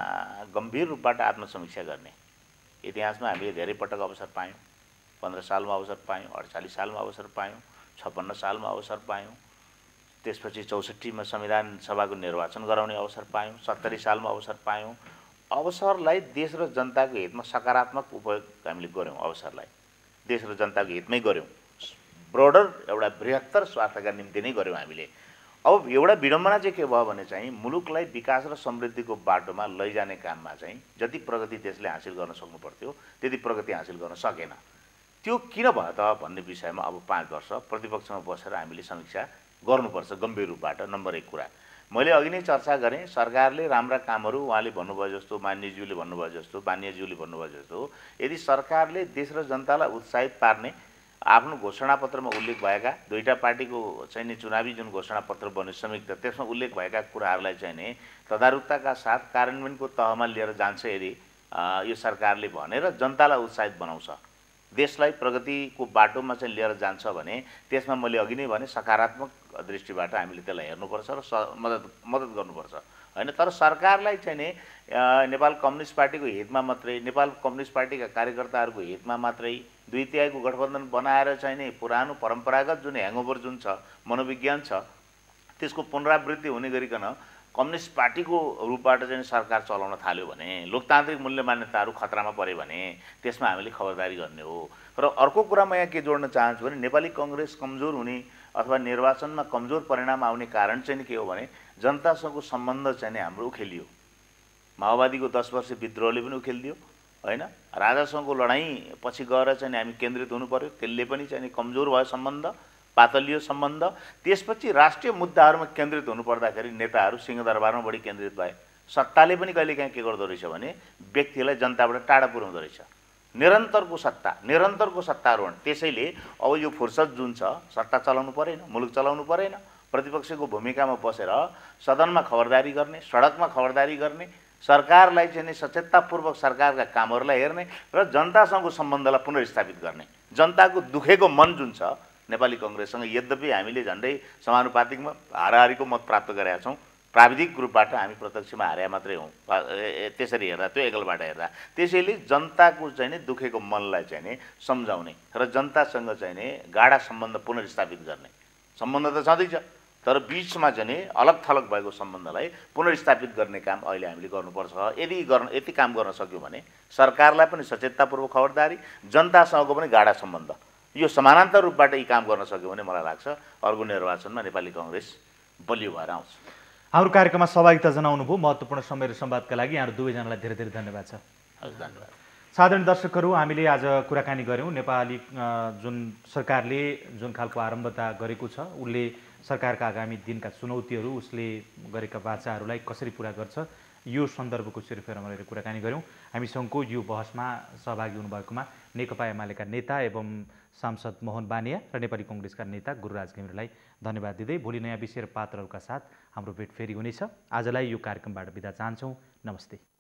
गम्भीर रूपबाट आत्मसमीक्षा गर्ने इतिहासमा हामीले धेरै पटक अवसर पायौँ। 15 सालमा अवसर पायौँ, 48 सालमा अवसर पायौँ, 56 सालमा अवसर पायौँ, त्यसपछि 64मा संविधान सभाको निर्वाचन गराउने अवसर पायौँ, 70 सालमा अवसर पायौँ। अवसरलाई देश र जनताको हितमा सकारात्मक उपयोग हामीले गऱ्यौँ, अवसरलाई देश र जनताको हितमै गऱ्यौँ, ब्रोडर एउटा बृहत्तर स्वार्थका निम्ति नै गऱ्यौँ हामीले। अब एउटा विडम्बना चाहिँ के भयो भने चाहिँ मुलुकलाई विकास र समृद्धिको बाटोमा लैजाने काममा चाहिँ जति प्रगति देशले हासिल गर्न सक्नु पर्थ्यो त्यति प्रगति हासिल गर्न सकेन। त्यो किन भयो त भन्ने विषयमा अब 5 वर्ष प्रतिपक्षमा बसेर हामीले समीक्षा गर्नुपर्छ गम्भीर रूपबाट। नम्बर 1 कुरा मैले अघि नै चर्चा गरेँ, सरकारले राम्रा कामहरू उहाँले भन्नुभयो जस्तो, मान्यज्यूले भन्नुभयो जस्तो, बानियाज्यूले भन्नुभयो जस्तो, यदि सरकारले देश र जनतालाई उत्साहित पार्ने आफ्नो घोषणापत्रमा उल्लेख भएका 2टा पार्टीको चाहिँ नि चुनावी जुन घोषणापत्र बन्यो संयुक्त, त्यसमा उल्लेख भएका कुराहरूलाई चाहिँ नि तदारुकताका साथ कार्यान्वयनको तहमा लिएर जान्छ यदि यो सरकारले भनेर जनतालाई उत्साहित बनाउँछ, देशलाई प्रगतिको बाटोमा चाहिँ लिएर जान्छ भने त्यसमा मैले अघि नै भने सकारात्मक दृष्टिबाट हामीले त्यसलाई हेर्नुपर्छ र मद्दत गर्नुपर्छ होइन। तर सरकारलाई चाहिँ नि नेपाल कम्युनिस्ट पार्टीको हितमा मात्रै, नेपाल कम्युनिस्ट पार्टीका कार्यकर्ताहरूको हितमा मात्रै 2/3 गठबन्धन बनाएर चाहिँ नि पुरानो परम्परागत जुन ह्याङओभर जुन छ, मनोविज्ञान छ, त्यसको पुनरावृत्ति हुने गरिकन कम्युनिस्ट पार्टीको रूपबाट चाहिँ सरकार चलाउन थाल्यो भने, लोकतान्त्रिक मूल्य मान्यताहरू खतरामा पऱ्यो भने त्यसमा हामीले खबरदारी गर्ने हो। र अर्को कुरा म यहाँ के जोड्न चाहन्छु भने नेपाली कङ्ग्रेस कमजोर हुने अथवा निर्वाचनमा कमजोर परिणाम आउने कारण चाहिँ के हो भने जनतासँगको सम्बन्ध चाहिँ हाम्रो उखेलियो। माओवादीको 10 वर्ष विद्रोहले पनि उखेलिदियो होइन, राजासँगको लडाइँ पछि गएर चाहिँ हामी केन्द्रित हुनु पर्यो, त्यसले पनि चाहिँ कमजोर भयो सम्बन्ध, पातलियो सम्बन्ध। त्यसपछि राष्ट्रिय मुद्दाहरूमा केन्द्रित हुनुपर्दाखेरि नेताहरू सिंहदरबारमा बढी केन्द्रित भए, सत्ताले पनि कहिलेकाहीँ के गर्दो रहेछ भने व्यक्तिलाई जनताबाट टाढा पुर्याउँदो रहेछ। निरन्तरको सत्तारोहण। त्यसैले अब यो फुर्सद जुन छ सत्ता चलाउनु परेन, मुलुक चलाउनु परेन, प्रतिपक्षको भूमिकामा बसेर सदनमा खबरदारी गर्ने, सडकमा खबरदारी गर्ने, सरकारलाई चाहिँ नि सचेततापूर्वक सरकारका कामहरूलाई हेर्ने र जनतासँगको सम्बन्धलाई पुनर्स्थापित गर्ने। जनताको दुखेको मन जुन छ नेपाली कङ्ग्रेससँग, यद्यपि हामीले झन्डै समानुपातिकमा हाराहारीको मत प्राप्त गरेका छौँ, प्राविधिक रूपबाट हामी प्रत्यक्षमा हारे मात्रै हौँ त्यसरी हेर्दा, त्यो एङ्गलबाट हेर्दा। त्यसैले जनताको चाहिँ नि दुखेको मनलाई चाहिँ नि सम्झाउने र जनतासँग चाहिँ नि गाढा सम्बन्ध पुनर्स्थापित गर्ने। सम्बन्ध त छँदैछ, तर बिचमा चाहिँ नि अलग थलग भएको सम्बन्धलाई पुनर्स्थापित गर्ने काम अहिले हामीले गर्नुपर्छ। यति काम गर्न सक्यौँ भने सरकारलाई पनि सचेततापूर्वक खबरदारी, जनतासँगको पनि गाढा सम्बन्ध, यो समानान्तर रूपबाट यी काम गर्न सक्यौँ भने मलाई लाग्छ अर्को निर्वाचनमा नेपाली कङ्ग्रेस बलियो भएर आउँछ। हाम्रो कार्यक्रममा सहभागिता जनाउनुभयो, महत्त्वपूर्ण समय र संवादका लागि यहाँहरू दुवैजनालाई धेरै धेरै धन्यवाद छ। हजुर, धन्यवाद। साधारण दर्शकहरू, हामीले आज कुराकानी गऱ्यौँ नेपाली जुन सरकारले जुन खालको आरम्भता गरेको छ, उसले सरकारका आगामी दिनका चुनौतीहरू, उसले गरेका वाचाहरूलाई कसरी पुरा गर्छ, यो सन्दर्भको सिरफेरमा रहेर कुराकानी गऱ्यौँ। हामीसँगको यो बहसमा सहभागी हुनुभएकोमा नेकपा एमालेका नेता एवं सांसद मोहन बानिया र नेपाली कङ्ग्रेसका नेता गुरुराज घिमिरेलाई धन्यवाद दिँदै भोलि नयाँ विषय र पात्रहरूका साथ हाम्रो भेट फेरि हुनेछ। आजलाई यो कार्यक्रमबाट बिदा चाहन्छौँ। नमस्ते।